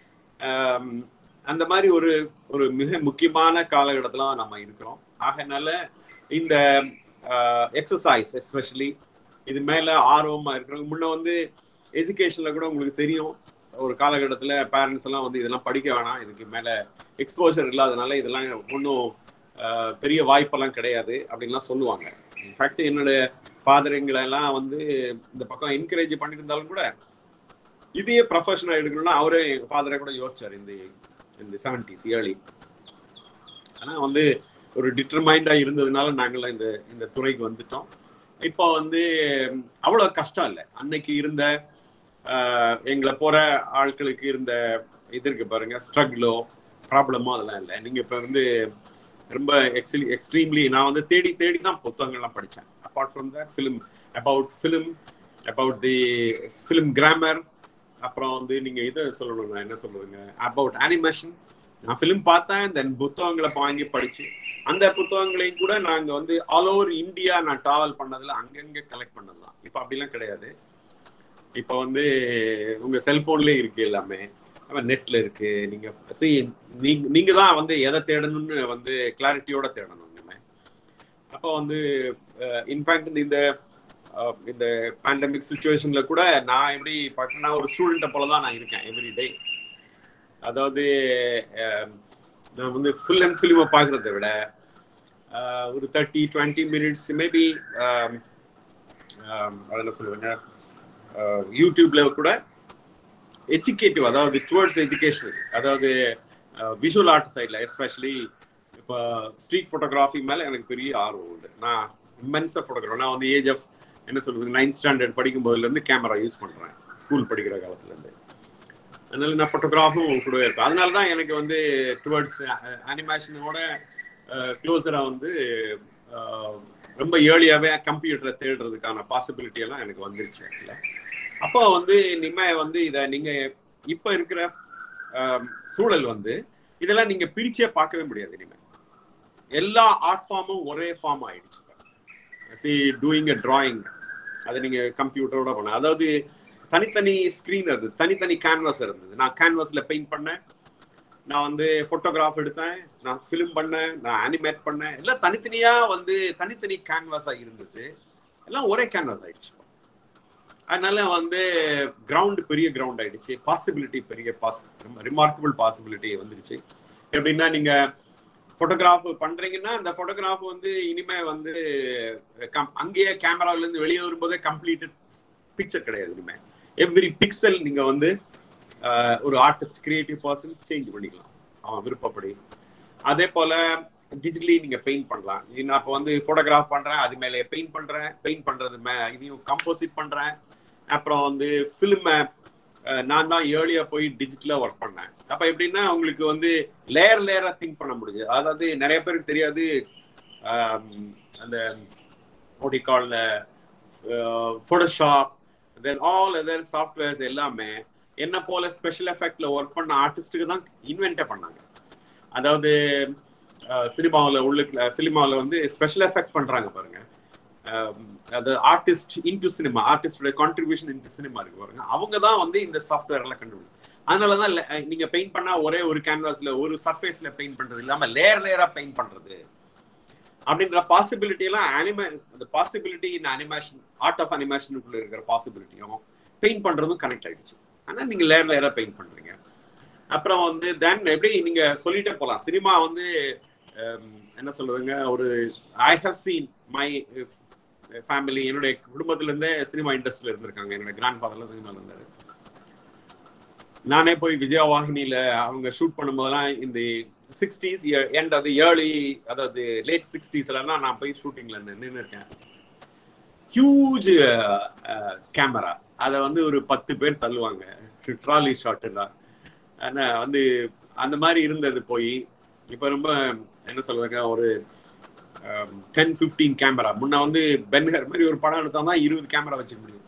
Speaker 13: அந்த மாதிரி ஒரு மிக முக்கியமான காலகட்டத்தில் நம்ம இருக்கிறோம். ஆகையினால இந்த எக்ஸசைஸ் எஸ்பெஷலி இது மேலே ஆர்வமாக இருக்கிறவங்க முன்ன வந்து எஜுகேஷனில் கூட உங்களுக்கு தெரியும் ஒரு காலகட்டத்தில் பேரண்ட்ஸ் எல்லாம் வந்து இதெல்லாம் படிக்க வேணாம், இதுக்கு மேலே எக்ஸ்போஜர் இல்லாதனால இதெல்லாம் ஒன்றும் பெரிய வாய்ப்பெல்லாம் கிடையாது அப்படின்லாம் சொல்லுவாங்க. இன்ஃபேக்ட் என்னோட ஃபாதருங்களெல்லாம் வந்து இந்த பக்கம் என்கரேஜ் பண்ணியிருந்தாலும் கூட இதையே ப்ரொஃபஷனாக எடுக்கணும்னா அவரே ஃபாதரை கூட யோசிச்சார் இந்த 70s ஏர்லி. ஆனால் வந்து ஒரு டிட்டர்மைண்டாக இருந்ததுனால நாங்களாம் இந்த துறைக்கு வந்துட்டோம். இப்போ வந்து அவ்வளோ கஷ்டம் இல்லை. அன்னைக்கு இருந்த எங்களை போகிற ஆட்களுக்கு இருந்த இது இருக்கு பாருங்க, ஸ்ட்ரகிளோ ப்ராப்ளமோ அதெல்லாம் இல்லை. நீங்கள் இப்போ வந்து ரொம்ப எக்ஸ்ட்ரீம்லி நான் வந்து தேடி தான் புத்தகங்கள்லாம் படித்தேன். Apart from that about the film grammar, அப்புறம் வந்து நீங்கள் இதை சொல்லணுங்க, என்ன சொல்லுவீங்க, அபவுட் அனிமேஷன். நான் ஃபிலிம் பார்த்தேன், தென் புத்தகங்களை வாங்கி படிச்சு அந்த புத்தகங்களையும் கூட நாங்கள் வந்து ஆல் ஓவர் இந்தியா நான் ட்ராவல் பண்ணதில் அங்கங்கே கலெக்ட் பண்ணலாம். இப்போ அப்படிலாம் கிடையாது. இப்போ வந்து உங்கள் செல்ஃபோன்லேயே இருக்குது, எல்லாமே நெட்ல இருக்கு. நீங்க தான் வந்து எதை தேடணும்னு வந்து கிளாரிட்டியோட தேடணும். அப்போ வந்து இன்ஃபேக்ட் இந்த பேண்டமிக் சுச்சுவேஷன்ல கூட நான் எப்படி பார்த்தீங்கன்னா ஒரு ஸ்டூடெண்ட்டை போல தான் நான் இருக்கேன் எவ்ரி டே. அதாவது நான் வந்து ஃபுல் அண்ட் ஃபிலிமை பார்க்கறத விட ஒரு 30-20 மினிட்ஸ் மேபி என்ன சொல்லுவாங்க, யூடியூப்ல கூட எஜுகேட்டிவ், அதாவது டுவர்ட்ஸ் எஜுகேஷனல், அதாவது விஷுவல் ஆர்ட் சைடில் எஸ்பெஷலி இப்போ ஸ்ட்ரீட் ஃபோட்டோகிராஃபி மேலே எனக்கு பெரிய ஆர்வம் உண்டு. நான் இம்மென்ஸாக ஃபோட்டோகிராஃபர். நான் வந்து ஏஜ் ஆஃப் என்ன சொல்றது 9th ஸ்டாண்டர்ட் படிக்கும் போதுலேருந்து கேமரா யூஸ் பண்ணுறேன், ஸ்கூல் படிக்கிற காலத்துலேருந்து. அதனால நான் ஃபோட்டோகிராஃபும் கூடவே இருப்பேன். அதனால தான் எனக்கு வந்து டுவர்ட்ஸ் அனிமேஷனோட க்ளோஸராக வந்து ரொம்ப ஏர்லியாகவே கம்ப்யூட்டரை தேடுறதுக்கான பாசிபிலிட்டி எல்லாம் எனக்கு வந்துருச்சு ஆக்சுவலாக. அப்போ வந்து வந்து இதை நீங்கள் இப்போ இருக்கிற சூழல் வந்து இதெல்லாம் நீங்கள் பிரிச்சே பார்க்கவே முடியாது. இனிமேல் எல்லா ஆர்ட் ஃபார்மும் ஒரே ஃபார்ம் ஆயிடுச்சு. டூயிங் அ டிராயிங் அதை நீங்கள் கம்ப்யூட்டரோட பண்ண, அதாவது தனித்தனி ஸ்க்ரீன் இருந்தது, தனித்தனி கேன்வாஸ் இருந்தது. நான் கேன்வாஸில் பெயிண்ட் பண்ணேன், நான் வந்து ஃபோட்டோகிராஃப் எடுத்தேன், நான் ஃபிலிம் பண்ணேன், நான் அனிமேட் பண்ணேன். எல்லாம் தனித்தனியாக வந்து தனித்தனி கேன்வாஸாக இருந்தது, எல்லாம் ஒரே கேன்வாஸ் ஆயிடுச்சு. அதனால வந்து கிரவுண்ட் பெரிய கிரவுண்ட் ஆயிடுச்சு, பாசிபிலிட்டி பெரிய ரிமார்க்கபிள் பாசிபிலிட்டி வந்துடுச்சு. எப்படின்னா நீங்கள் ஃபோட்டோகிராஃப் பண்ணுறீங்கன்னா அந்த ஃபோட்டோகிராஃப் வந்து இனிமே வந்து அங்கேயே கேமராவிலேருந்து வெளியே வரும்போதே கம்ப்ளீட்டட் பிக்சர் கிடையாது. இனிமே எவ்ரி பிக்சல் நீங்கள் வந்து ஒரு ஆர்டிஸ்ட் கிரியேட்டிவ் பர்சன் சேஞ்ச் பண்ணிக்கலாம் அவன் விருப்பப்படி. அதே போல் டிஜிட்டலி நீங்கள் பெயிண்ட் பண்ணலாம். நான் இப்போ வந்து ஃபோட்டோகிராஃப் பண்ணுறேன், அது மேலே பெயிண்ட் பண்ணுறது இதையும் கம்போசிட் பண்ணுறேன். அப்புறம் வந்து ஃபிலிமை நான் தான் ஏர்லியாக போய் டிஜிட்டலாக ஒர்க் பண்ணேன். அப்போ எப்படின்னா உங்களுக்கு வந்து லேயராக திங்க் பண்ண முடியுது. அதாவது நிறைய பேருக்கு தெரியாது, அந்த ஓடிகால்ல Photoshop then all other softwares எல்லாமே என்ன போல ஸ்பெஷல் எஃபெக்ட்ல ஒர்க் பண்ண ஆர்டிஸ்ட்டுக்கு தான் இன்வென்ட்டே பண்ணாங்க. அதாவது சினிமாவில் வந்து ஸ்பெஷல் எஃபெக்ட் பண்ணுறாங்க பாருங்க, அது ஆர்டிஸ்ட் இன்டு சினிமா, ஆர்டிஸ்டோட கான்ட்ரிபியூஷன் இன்டு சினிமா இருக்கு பாருங்க, அவங்க தான் வந்து இந்த சாஃப்ட்வேர்லாம் கண்டுபிடிச்சு. அதனால தான் நீங்க பெயிண்ட் பண்ணா ஒரே ஒரு கேன்வாஸ்ல ஒரு சர்ஃபேஸ்ல பெயிண்ட் பண்றது இல்லாம லேயரா பெயிண்ட் பண்றது அப்படின்ற பாசிபிலிட்டி எல்லாம் அந்த பாசிபிலிட்டி இந்த அனிமேஷன், ஆர்ட் ஆஃப் அனிமேஷனுக்குள்ள இருக்கிற பாசிபிலிட்டியும் பெயிண்ட் பண்றதும் கனெக்ட் ஆயிடுச்சு. ஆனா நீங்க லேயரா பெயிண்ட் பண்றீங்க. அப்புறம் வந்து தென் எப்படி நீங்க சொல்லிட்டே போகலாம். சினிமா வந்து என்ன சொல்லுவாங்க, ஒரு I have seen my family, என்னுடைய குடும்பத்துல இருந்தே சினிமா இண்டஸ்ட்ரியில இருந்திருக்காங்க. என்னோட கிராண்ட் ஃபாதர்லாம் சினிமால இருந்தாரு. நானே போய் விஜயா வாகினியில அவங்க ஷூட் பண்ணும்போதெல்லாம் இந்த 60s end of the early, அதாவது லேட் 60s எல்லாம் நான் போய் ஷூட்டிங்ல நின்று இருக்கேன். ஹியூஜ் கேமரா, அதை வந்து ஒரு 10 பேர் தள்ளுவாங்க, ட்ராலி ஷாட்டுலாம். ஆனால் வந்து அந்த மாதிரி இருந்தது போய் இப்போ ரொம்ப என்ன சொல்லுவாங்க, ஒரு 10-15 கேமரா. முன்ன வந்து பென்ஹர் மாதிரி ஒரு படம் எடுத்தா தான் 20 கேமரா வச்சுக்க முடியும்.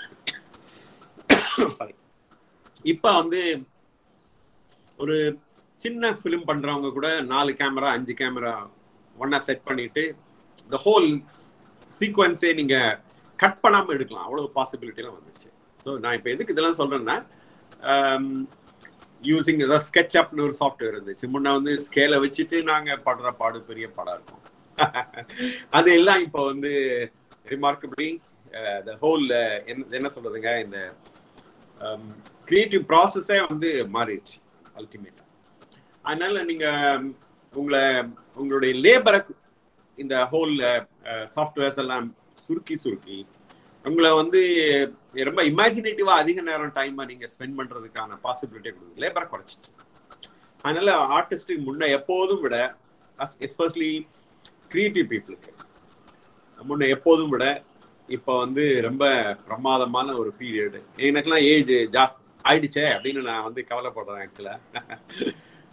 Speaker 13: சாரி. இப்போ வந்து ஒரு சின்ன ஃபிலிம் பண்றவங்க கூட 4 கேமரா 5 கேமரா ஒன்னா செட் பண்ணிட்டு த ஹோல் சீக்வன்ஸே நீங்க கட் பண்ணாம எடுக்கலாம். அவ்வளவு பாசிபிலிட்டிலாம் வந்துருச்சு. ஸோ நான் இப்போ எதுக்கு இதெல்லாம் சொல்றேன்னா, யூசிங் ஏதாவது ஸ்கெட்ச் அப்னு ஒரு சாஃப்ட்வேர் இருந்துச்சு. முன்ன வந்து ஸ்கேலை வச்சுட்டு நாங்க படுற பாடு பெரிய படம் இருக்கும். அது எல்லாம் இப்போ வந்து ரிமார்க்கபிளி த ஹோல் என்ன சொல்றதுங்க, இந்த கிரியேட்டிவ் ப்ராசஸே வந்து மாறிடுச்சு அல்டிமேட்டா. அதனால நீங்க உங்களுடைய லேபரை இந்த ஹோல் சாஃப்ட்வேர்ஸ் எல்லாம் சுருக்கி உங்களை வந்து ரொம்ப இமேஜினேட்டிவா அதிக நேரம் டைமை நீங்க ஸ்பெண்ட் பண்றதுக்கான பாசிபிலிட்டியை கொடுக்குது, லேபரை குறைச்சிட்டு. அதனால ஆர்டிஸ்டுக்கு முன்ன எப்போதும் விட, எஸ்பெஷலி கிரியேட்டிவ் பீப்புளுக்கு முன்ன எப்போதும் விட இப்போ வந்து ரொம்ப பிரமாதமான ஒரு பீரியடு. எனக்குலாம் ஏஜ் ஜாஸ்தி ஆயிடுச்சே அப்படின்னு நான் வந்து கவலைப்படுறேன் ஆக்சுவலா.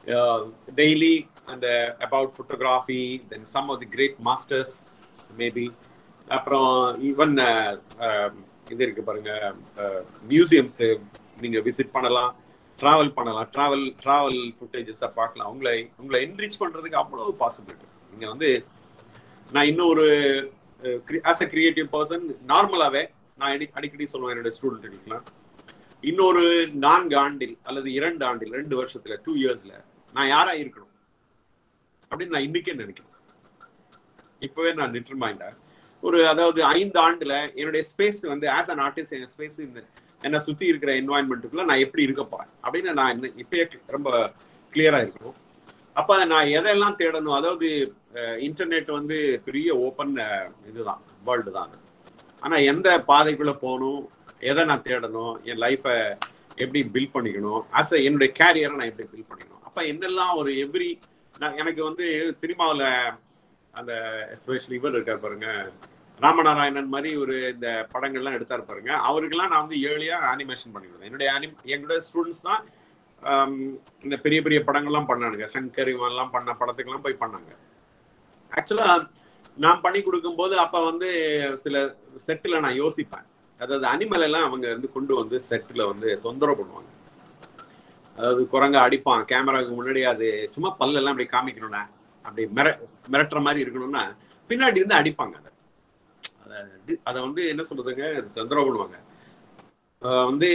Speaker 13: daily and about photography, then some of the great masters maybe. அப்புறம் ஈவன் இது இருக்கு பாருங்க, மியூசியம்ஸ் நீங்க விசிட் பண்ணலாம், டிராவல் பண்ணலாம், டிராவல் ஃபுட்டேஜஸை பார்க்கலாம். உங்களை என்ரிச் பண்றதுக்கு அவ்வளோ பாசிபிலிட்டி. நீங்க வந்து நான் இன்னொரு ஆஸ் அ கிரியேட்டிவ் பர்சன் நார்மலாவே நான் அடிக்கடி சொல்லுவேன் என்னோட ஸ்டூடெண்ட்லாம், இன்னொரு 4 ஆண்டில் அல்லது 2 ஆண்டில் 2 வருஷத்துல 2 இயர்ஸ்ல நான் யாரா இருக்கணும் அப்படின்னு நான் இன்னைக்கே நினைக்கிறேன். இப்பவே நான் டிட்டர்மைண்டா அதாவது 5 ஆண்டுல என்னுடைய ஸ்பேஸ் வந்து ஆஸ் அன் ஆர்டிஸ்ட் என் ஸ்பேஸ் இந்த என்னை சுத்தி இருக்கிற என்வாயன்மெண்ட்டுக்குள்ள நான் எப்படி இருக்க போறேன் அப்படின்னு நான் இப்பயே ரொம்ப கிளியரா இருக்கணும். அப்ப நான் எதெல்லாம் தேடணும், அதாவது இன்டர்நெட் வந்து பெரிய ஓப்பன் இதுதான், வேர்ல்டு தான். ஆனா எந்த பாதைக்குள்ள போகணும், எதை நான் தேடணும், என் லைஃபை எப்படி பில்ட் பண்ணிக்கணும், என்னுடைய கேரியரை நான் எப்படி பில்ட் பண்ணிக்கணும். அப்ப என்னெல்லாம் ஒரு எனக்கு வந்து சினிமாவில் அந்த எஸ்பெஷலி இவர் இருக்கார் பாருங்க, ராமநாராயணன் மாதிரி இந்த படங்கள்லாம் எடுத்தாரு பாருங்க, அவருக்கெல்லாம் நான் வந்து ஏர்லியா அனிமேஷன் பண்ணிவிடுவேன். என்னோட ஸ்டூடெண்ட்ஸ் தான் இந்த பெரிய பெரிய படங்கள்லாம் பண்ணானுங்க. சங்கர் இவன்லாம் பண்ண படத்துக்கெல்லாம் போய் பண்ணாங்க. ஆக்சுவலா நான் பண்ணி கொடுக்கும்போது அப்ப வந்து சில செட்டில் நான் யோசிப்பேன், அதாவது அனிமல் எல்லாம் அவங்க வந்து கொண்டு வந்து செட்டில் வந்து தொந்தரவு பண்ணுவாங்க. அதாவது குரங்க அடிப்பான், கேமராவுக்கு முன்னாடி அது சும்மா பல்லெல்லாம் அப்படி காமிக்கணும்னா, அப்படி மிரட்டுற மாதிரி இருக்கணும்னா பின்னாடி இருந்து அடிப்பாங்க. அதை வந்து என்ன சொல்றதுங்க, தொந்தரவு பண்ணுவாங்க. வந்து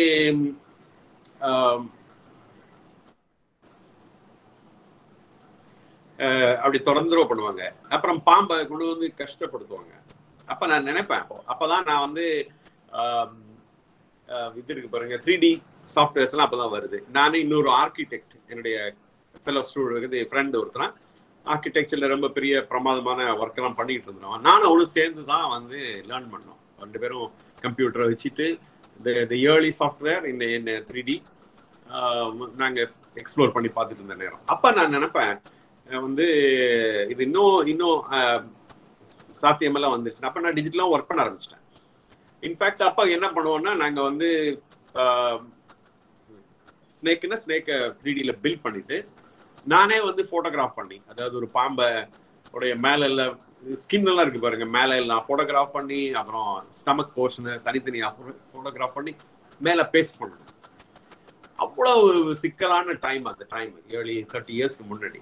Speaker 13: அப்படி தொந்தரவு பண்ணுவாங்க. அப்புறம் பாம்பை கொண்டு வந்து கஷ்டப்படுத்துவாங்க. அப்ப நான் நினைப்பேன், அப்பதான் நான் வந்து இது இருக்கு பாருங்க 3D சாஃப்ட்வேர்ஸ் எல்லாம் அப்பதான் வருது. நானும் இன்னொரு ஆர்கிடெக்ட், என்னுடைய ஃபெலோ ஸ்டூடெண்ட் ஃப்ரெண்ட் ஒருத்தர் ஆர்கிடெக்சர்ல ரொம்ப பெரிய பிரமாதமான ஒர்க் எல்லாம் பண்ணிட்டு இருந்தோம். நானும் அவளும் சேர்ந்து தான் வந்து லேர்ன் பண்ணோம். 2 பேரும் கம்ப்யூட்டரை வச்சுட்டு இந்த ஏர்லி சாஃப்ட்வேர் இந்த 3D நாங்க எக்ஸ்ப்ளோர் பண்ணி பார்த்துட்டு இருந்த நேரம். அப்ப நான் நினைப்பேன் வந்து இது இன்னும் சாத்தியமெல்லாம் வந்துருச்சு. அப்ப நான் டிஜிட்டலாக ஒர்க் பண்ண ஆரம்பிச்சிட்டேன். இன்ஃபேக்ட் அப்ப என்ன பண்ணுவோம்னா, நாங்க வந்து ஸ்னேக்கை 3Dல பில்ட் பண்ணிட்டு நானே வந்து போட்டோகிராஃப் பண்ணி, அதாவது ஒரு பாம்பை உடைய மேல எல்லாம் ஸ்கின் எல்லாம் இருக்கு பாருங்க, மேல எல்லாம் போட்டோகிராஃப் பண்ணி, அப்புறம் ஸ்டமக் போர்ஷனை தனித்தனியா போட்டோகிராஃப் பண்ணி மேல பேஸ்ட் பண்ணணும். அவ்வளவு சிக்கலான டைம் அந்த டைம், ஏர்லி 30 இயர்ஸ்க்கு முன்னாடி.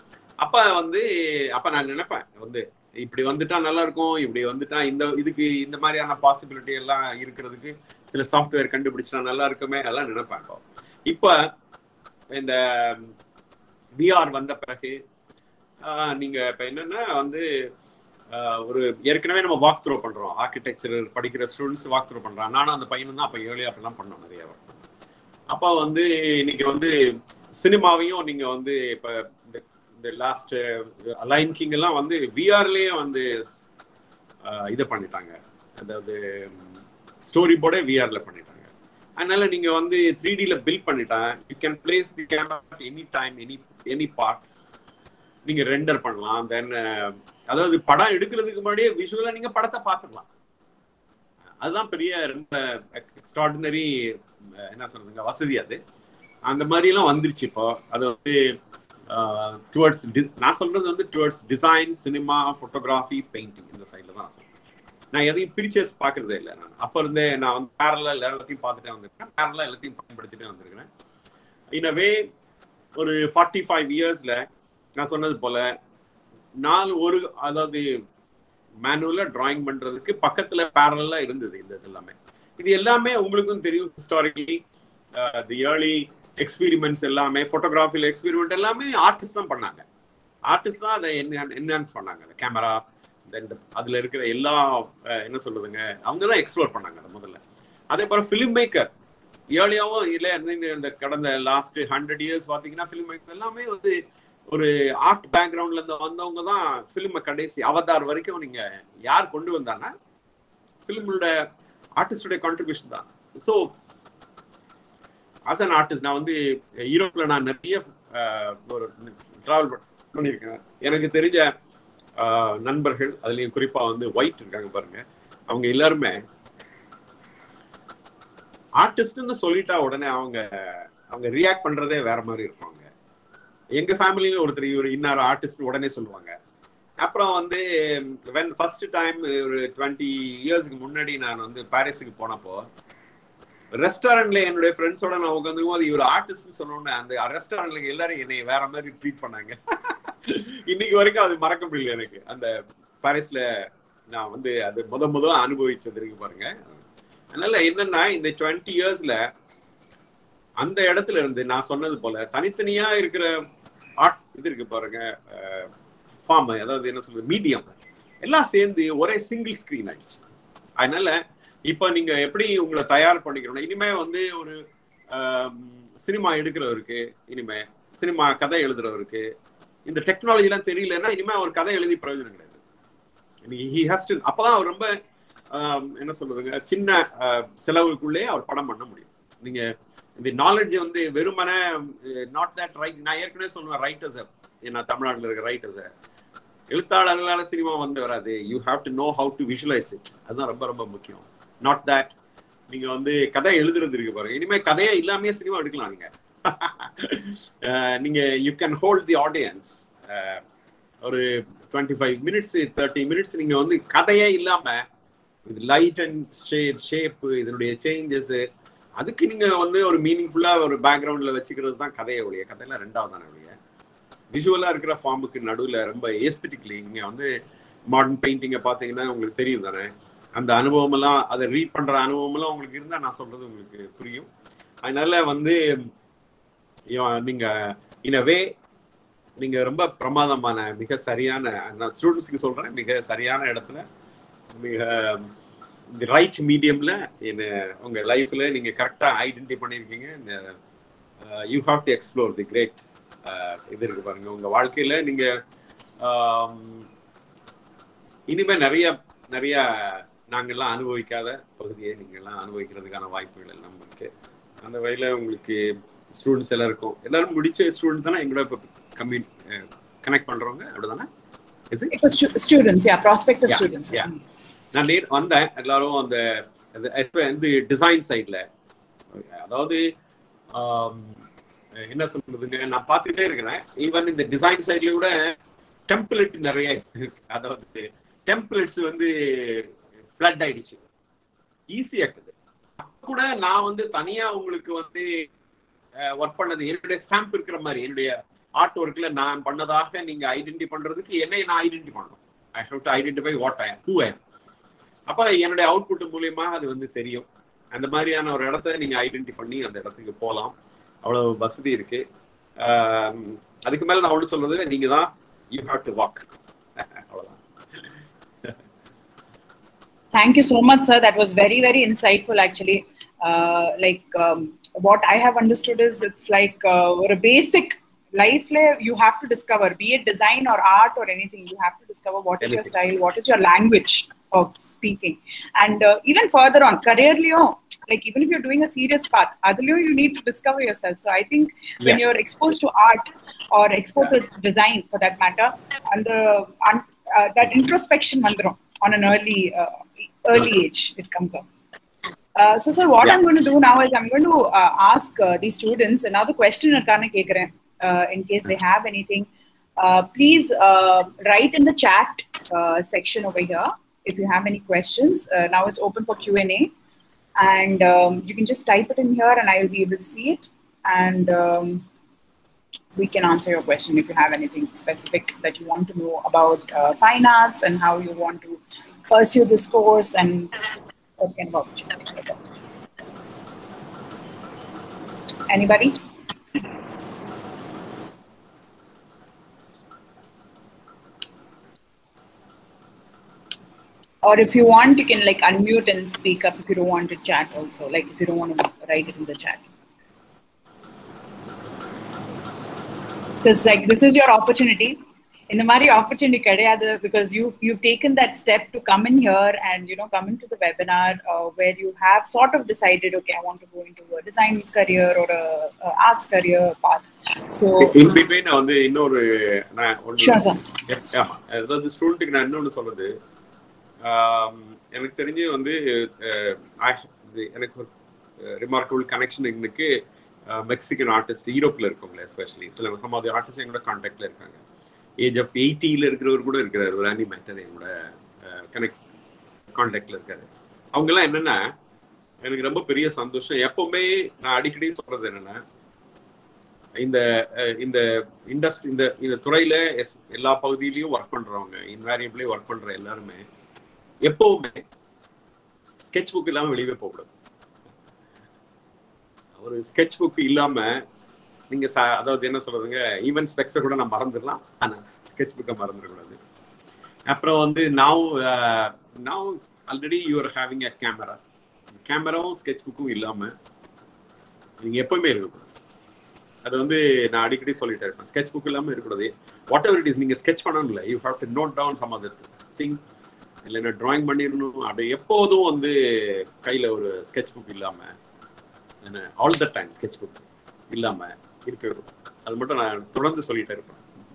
Speaker 13: அப்ப நான் நினைப்பேன் வந்து இப்படி வந்துட்டா நல்லா இருக்கும், இப்படி வந்துட்டா இந்த மாதிரியான பாசிபிலிட்டி எல்லாம் இருக்கிறதுக்கு சில சாஃப்ட்வேர் கண்டுபிடிச்சா நல்லா இருக்குமே எல்லாம் நினைப்பேன். இப்ப இந்த விஆர் வந்த பிறகு நீங்க இப்ப என்னன்னா வந்து ஒரு ஏற்கனவே நம்ம வாக் த்ரூ பண்றோம், ஆர்கிடெக்சர் படிக்கிற ஸ்டூடெண்ட்ஸ் வாக் த்ரூ பண்றான். நானும் அந்த பையனும் தான் அப்ப ஏர்லியா அப்படிலாம் பண்ணோம் நிறைய. அப்ப வந்து இன்னைக்கு வந்து சினிமாவையும் நீங்க வந்து இப்ப இந்த லாஸ்ட் லைன் கிங் எல்லாம் வந்து விஆர்லயே வந்து இதை பண்ணிட்டாங்க, அதாவது ஸ்டோரி போர்டே விஆர்ல பண்ணிட்டாங்க. அதனால நீங்க வந்து 3Dல பில்ட் பண்ணிட்டா you can place the camera at any time, any part நீங்க ரெண்டர் பண்ணலாம். தென் அதாவது படம் எடுக்கிறதுக்கு முன்னாடியே விஷுவலா நீங்க படத்தை பார்த்துக்கலாம். அதுதான் பெரிய ரொம்ப எக்ஸ்ட்ராடினரி என்ன சொல்றதுங்க வசதி. அது அந்த மாதிரி எல்லாம் வந்துருச்சு இப்போ. அது வந்து டுவர்ட்ஸ் நான் சொல்றது வந்து towards design, cinema, photography, painting இந்த சைட்ல தான் சொல்றேன். நான் எதையும் பிரிச்சர்ஸ் பார்க்கறதே இல்லை. நான் அப்ப இருந்தே நான் வந்து பேரலா எல்லாத்தையும் பார்த்துட்டே வந்திருக்கேன், பேரலா எல்லாத்தையும் பயன்படுத்திட்டே வந்திருக்கிறேன். இனவே ஒரு 45 இயர்ஸ்ல நான் சொன்னது போல அதாவது மேனுவலா டிராயிங் பண்றதுக்கு பக்கத்துல பேரலா இருந்தது. இந்த எல்லாமே இது எல்லாமே உங்களுக்கும் தெரியும். ஹிஸ்டாரிக்கலி தி ஏர்லி எக்ஸ்பீரிமெண்ட்ஸ் எல்லாமே, போட்டோகிராஃபில எக்ஸ்பீரிமெண்ட் எல்லாமே ஆர்டிஸ்ட் தான் பண்ணாங்க. ஆர்டிஸ்ட் தான் அதை என்ஹான்ஸ் பண்ணாங்க. அந்த கேமரா, அதுல இருக்கிற எல்லா என்ன சொல்றதுங்க, அவங்க தான் எக்ஸ்ப்ளோர் பண்ணாங்க முதல்ல. அதே போல ஃபிலிம் மேக்கர் ஏர்லியாவும் இல்லை இந்த கடந்த லாஸ்ட் 100 இயர்ஸ் பாத்தீங்கன்னா ஃபிலிம் மேக்கர் எல்லாமே வந்து ஒரு ஆர்ட் பேக்ரவுண்ட்ல இருந்து வந்தவங்க தான் ஃபிலிமை கடைசி அவதார் வரைக்கும் நீங்க யார் கொண்டு வந்தாங்கன்னா ஃபிலிமோட ஆர்டிஸ்டோட கான்ட்ரிபியூஷன் தான். ஸோ ஆஸ் அன் ஆர்டிஸ்ட் நான் வந்து யூரோப்ல நான் நிறைய ஒரு டிராவல் பண்ணியிருக்கேன். எனக்கு தெரிஞ்ச நண்பர்கள், அதுலயும் குறிப்பா வந்து ஒயிட் இருக்காங்க பாருங்க, அவங்க எல்லாருமே ஆர்டிஸ்ட்னு சொல்லிட்டா உடனே அவங்க ரியாக்ட் பண்றதே வேற மாதிரி இருப்பாங்க. எங்க ஃபேமிலியில ஒருத்தர் இவர் இன்னார் ஆர்டிஸ்ட் உடனே சொல்லுவாங்க. அப்புறம் வந்து வென் ஃபர்ஸ்ட் டைம் ஒரு 20 இயர்ஸ்க்கு முன்னாடி நான் வந்து பாரிஸுக்கு போனப்போ ரெஸ்டாரண்ட்ல என்னுடைய ஃப்ரெண்ட்ஸோட நான் உட்காந்துருக்கும் போது இவர் ஆர்டிஸ்ட்னு சொன்னோன்னே அந்த ரெஸ்டாரண்ட்ல எல்லாரும் என்னை வேற மாதிரி ட்ரீட் பண்ணாங்க. இன்னைக்கு வரைக்கும் அது மறக்க முடியல எனக்கு. அந்த பாரிஸ்ல நான் வந்து அது முதல் அனுபவிச்சது இருக்கு பாருங்க. அதனால என்னன்னா இந்த 20 இயர்ஸ்ல அந்த இடத்துல இருந்து நான் சொன்னது போல தனித்தனியா இருக்கிற ஆர்ட் இது இருக்கு பாருங்க, ஃபார்ம், அதாவது என்ன சொல்றது, மீடியம் எல்லாம் சேர்ந்து ஒரே சிங்கிள் ஸ்கிரீன் ஆயிடுச்சு. அதனால இப்ப நீங்க எப்படி உங்களை தயார் பண்ணிக்கணும், இனிமே வந்து ஒரு சினிமா எடுக்கிறவருக்கு, இனிமே சினிமா கதை எழுதுறவருக்கு இந்த டெக்னாலஜி எல்லாம் தெரியலன்னா இனிமே அவர் கதை எழுதி பிரயோஜனம் கிடையாது. அப்பதான் அவர் ரொம்ப என்ன சொல்றதுங்க, சின்ன செலவுக்குள்ளே அவர் படம் பண்ண முடியும். நீங்க இந்த நாலேஜ் வந்து வெறுமனே நாட் தட் ரைட். நான் ஏற்கனவே சொல்லுவேன் ரைட்டர்ஸ், ஏன்னா தமிழ்நாட்டில் இருக்கிற ரைட்டர்ஸ் எழுத்தாளர்களால சினிமா வந்து வராது. You have to know how to visualise it. அதுதான் ரொம்ப ரொம்ப முக்கியம். நாட் தட் நீங்க வந்து கதை எழுதுறது இருக்கு பாருங்க, இனிமே கதையே இல்லாமே சினிமா எடுக்கலாம். நீங்க you can hold the audience ஒரு 25 மினிட்ஸ் 30 மினிட்ஸ் நீங்க வந்து கதையே இல்லாம இது லைட் அண்ட் ஷேப் இதனுடைய சேஞ்சஸ், அதுக்கு நீங்க வந்து ஒரு மீனிங்ஃபுல்லா ஒரு பேக்ரவுண்ட்ல வச்சுக்கிறது தான் கதையை ஒழிய, கதையெல்லாம் ரெண்டாவது தானே ஒழிய விஷுவலா இருக்கிற ஃபார்முக்கு நடுவில் ரொம்ப ஏஸ்தட்டிக்லி நீங்க வந்து மாடர்ன் பெயிண்டிங்கை பார்த்தீங்கன்னா உங்களுக்கு தெரியும் தானே, அந்த அனுபவம் எல்லாம் அதை ரீட் பண்ற அனுபவம் எல்லாம் உங்களுக்கு இருந்தா நான் சொல்றது உங்களுக்கு புரியும். அதனால வந்து நீங்க இனவே நீங்க ரொம்ப பிரமாதமான மிக சரியான, நான் ஸ்டூடெண்ட்ஸுக்கு சொல்றேன், மிக சரியான இடத்துல மிக ரைட் மீடியம்ல உங்க லைஃப்ல நீங்க கரெக்டா ஐடென்டிஃபை பண்ணிருக்கீங்க. You have to explore the great இது இருக்கு பாருங்க உங்க வாழ்க்கையில. நீங்க இனிமே நிறைய நிறைய நாங்கெல்லாம் அனுபவிக்காத பகுதியை நீங்க எல்லாம் அனுபவிக்கிறதுக்கான வாய்ப்புகள் எல்லாம் இருக்கு. அந்த வகையில உங்களுக்கு ஸ்டூடெண்ட்ஸ் எல்லாம் இருக்கும், எல்லாரும் முடிச்ச ஸ்டூடெண்ட் தானே எங்களோட கனெக்ட் பண்றவங்க, அப்படிதானே?
Speaker 1: Students, yeah, prospective students.
Speaker 13: நான் வந்தேன் எல்லாரும் அந்த டிசைன் சைட்ல, அதாவது என்ன சொல்றதுங்க, நான் பார்த்துட்டே இருக்கிறேன். ஈவன் இந்த டிசைன் சைட்ல கூட டெம்ப்ளேட் நிறைய இருக்கு. அதாவது டெம்ப்ளேட்ஸ் வந்து ஃப்ளட் ஆயிடுச்சு, ஈஸியா இருக்குது. கூட நான் வந்து தனியா உங்களுக்கு வந்து ஒர்க் பண்ணது என்னுடைய ஸ்டாம்ப் இருக்கிற மாதிரி என்னுடைய ஆர்ட் ஒர்க்ல நான் பண்ணதாக நீங்க ஐடென்டிஃபை பண்றதுக்கு என்னை நான் ஐடென்டிஃபை பண்ணணும். I have to identify what I am, who I am. அப்ப என்னுடைய அவுட்புட் மூலியமா அது வந்து தெரியும். அந்த மாதிரியான ஒரு இடத்த நீங்க ஐடென்டிஃபை பண்ணி அந்த இடத்துக்கு போகலாம். அவ்வளவு வசதி இருக்கு. அதுக்கு மேல நான் ஒன்று சொல்றது, நீங்க தான் யூ ஹேவ் டு வாக். அவ்வளவுதான்.
Speaker 1: Thank you so much, sir. That was very, very insightful, actually. What I have understood is it's like a basic life you have to discover, be it design or art or anything. You have to discover what is your style, what is your language of speaking. And even further on, careerly, like even if you're doing a serious path, you need to discover yourself. So I think when you're exposed to art or exposed to design for that matter, and that introspection on an early age, it comes up. So sir, what I'm going to do now is I'm going to ask these students another question in case they have anything. Please write in the chat section over here if you have any questions. Now it's open for Q&A, and you can just type it in here and I will be able to see it, and we can answer your question if you have anything specific that you want to know about fine arts and how you want to pursue this course and what kind of opportunities are there. Anybody? Or if you want, you can like unmute and speak up if you don't want to chat also, like if you don't want to write it in the chat. Because like this is your opportunity. In the Mari opportunity because you've taken that step to come in here and come into the webinar where you have sort of decided, okay, I want to go into a design career or a arts career path. So
Speaker 13: in between வந்து இன்னொரு அதாவது ஸ்டூடெண்ட்டுக்கு நான் இன்னொன்று சொல்றது, எனக்கு தெரிஞ்சு வந்து எனக்கு ஒரு ரிமார்க்கபிள் கனெக்ஷன் இருக்கு. மெக்சிகன் ஆர்டிஸ்ட் யூரோப்பில் இருக்கவங்களே எஸ்பெஷலி சில சம் ஆஃப் தி ஆர்டிஸ்ட் எங்களோட கான்டாக்டில் இருக்காங்க. ஏஜ் ஆஃப் 80 இருக்கிறவர் கூட இருக்கிறார், ஒரு அனிமேட்டர் எங்களோட கான்டாக்டில் இருக்காரு. அவங்கெல்லாம் என்னென்னா எனக்கு ரொம்ப பெரிய சந்தோஷம். எப்போவுமே நான் அடிக்கடி சொல்கிறது என்னென்னா, இந்த இந்த இண்டஸ்ட்ரி இந்த துறையில் எல்லா பகுதியிலையும் ஒர்க் பண்ணுறவங்க, இன்வேரியபிளே ஒர்க் பண்ணுற எல்லாருமே எப்போவுமே ஸ்கெட்ச் புக் இல்லாமல் வெளியே போகக்கூடாது. ஒரு ஸ்கெட்ச் புக் இல்லாமல் நீங்கள் அதாவது என்ன சொல்கிறதுங்க, ஈவன் ஸ்பெக்ஸை கூட நான் மறந்துடலாம், ஆனால் ஸ்கெட்ச் புக்கை மறந்துடக்கூடாது. அப்புறம் வந்து now already you are having a கேமராவும் ஸ்கெட்ச் புக்கும் இல்லாமல் நீங்கள் எப்போவுமே இருக்கக்கூடாது. அது வந்து நான் அடிக்கடி சொல்லிட்டே இருப்பேன், ஸ்கெட்ச் புக் இல்லாமல் இருக்கக்கூடாது. வாட் எவர் இட் இஸ், நீங்கள் ஸ்கெட்ச் பண்ணணும் இல்லை, you have to note down some of the thing, இல்லைன்னா ட்ராயிங் பண்ணிடணும். அப்படி எப்போதும் வந்து கையில் ஒரு ஸ்கெட்ச் புக் இல்லாமல், என்ன all the time sketch book இல்லாமல் இருக்கணும். அது மட்டும் நான் தொடர்ந்து சொல்லிட்டே இருப்பேன்.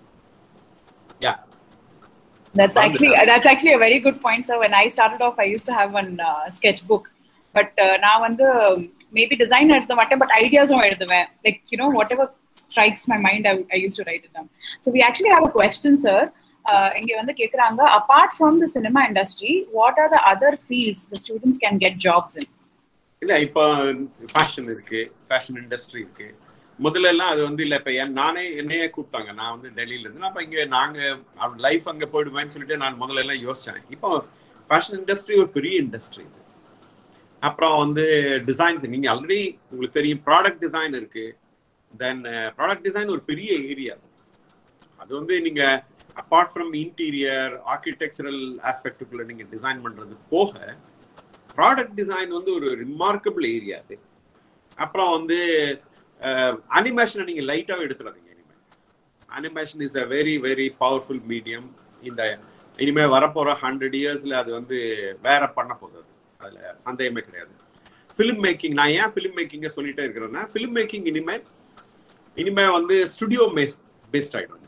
Speaker 13: Yeah.
Speaker 1: That's actually a very good point, sir. When I started off, I used to have one sketchbook, but now vandu maybe design edutha matte, but ideas um eduduven, like whatever strikes my mind, I used to write it down. So we actually have a question, sir. Inge vandu kekranga, apart from the cinema industry, what are the other fields the students can get jobs in?
Speaker 13: illa ipo fashion irukku, fashion industry irukku. முதல்ல எல்லாம் அது வந்து இல்லை. இப்போ என்னையே கூப்பிட்டாங்க, நான் வந்து டெல்லியில இருந்து, அப்போ இங்கே நாங்கள் லைஃப் அங்கே போயிடுவேன்னு சொல்லிட்டு நான் முதல்ல எல்லாம் யோசித்தேன். இப்போ ஃபேஷன் இண்டஸ்ட்ரி ஒரு பெரிய இண்டஸ்ட்ரி இது. அப்புறம் வந்து டிசைன்ஸ், நீங்கள் ஆல்ரெடி உங்களுக்கு தெரியும், ப்ராடக்ட் டிசைன் இருக்கு. தென் ப்ராடக்ட் டிசைன் ஒரு பெரிய ஏரியா. அது வந்து நீங்கள் அப்பார்ட் ஃப்ரம் இன்டீரியர் ஆர்கிடெக்சரல் ஆஸ்பெக்டுக்குள்ள நீங்கள் டிசைன் பண்ணுறது போக, ப்ராடக்ட் டிசைன் வந்து ஒரு ரிமார்க்கபிள் ஏரியா அது. அப்புறம் வந்து அனிமேஷனை நீங்கள் லைட்டாக எடுத்துடாதீங்க. Animation is a very very powerful medium. இனிமேல் வரப்போகிற 100 yearsல அது வந்து வேற பண்ண போகுது, அதில் சந்தேகமே கிடையாது. ஃபிலிம் மேக்கிங், நான் ஏன் ஃபிலிம் மேக்கிங்கை சொல்லிட்டே இருக்கிறேன்னா, ஃபிலிம் மேக்கிங் இனிமேல் வந்து ஸ்டுடியோ பேஸ்ட் ஆகிடும்.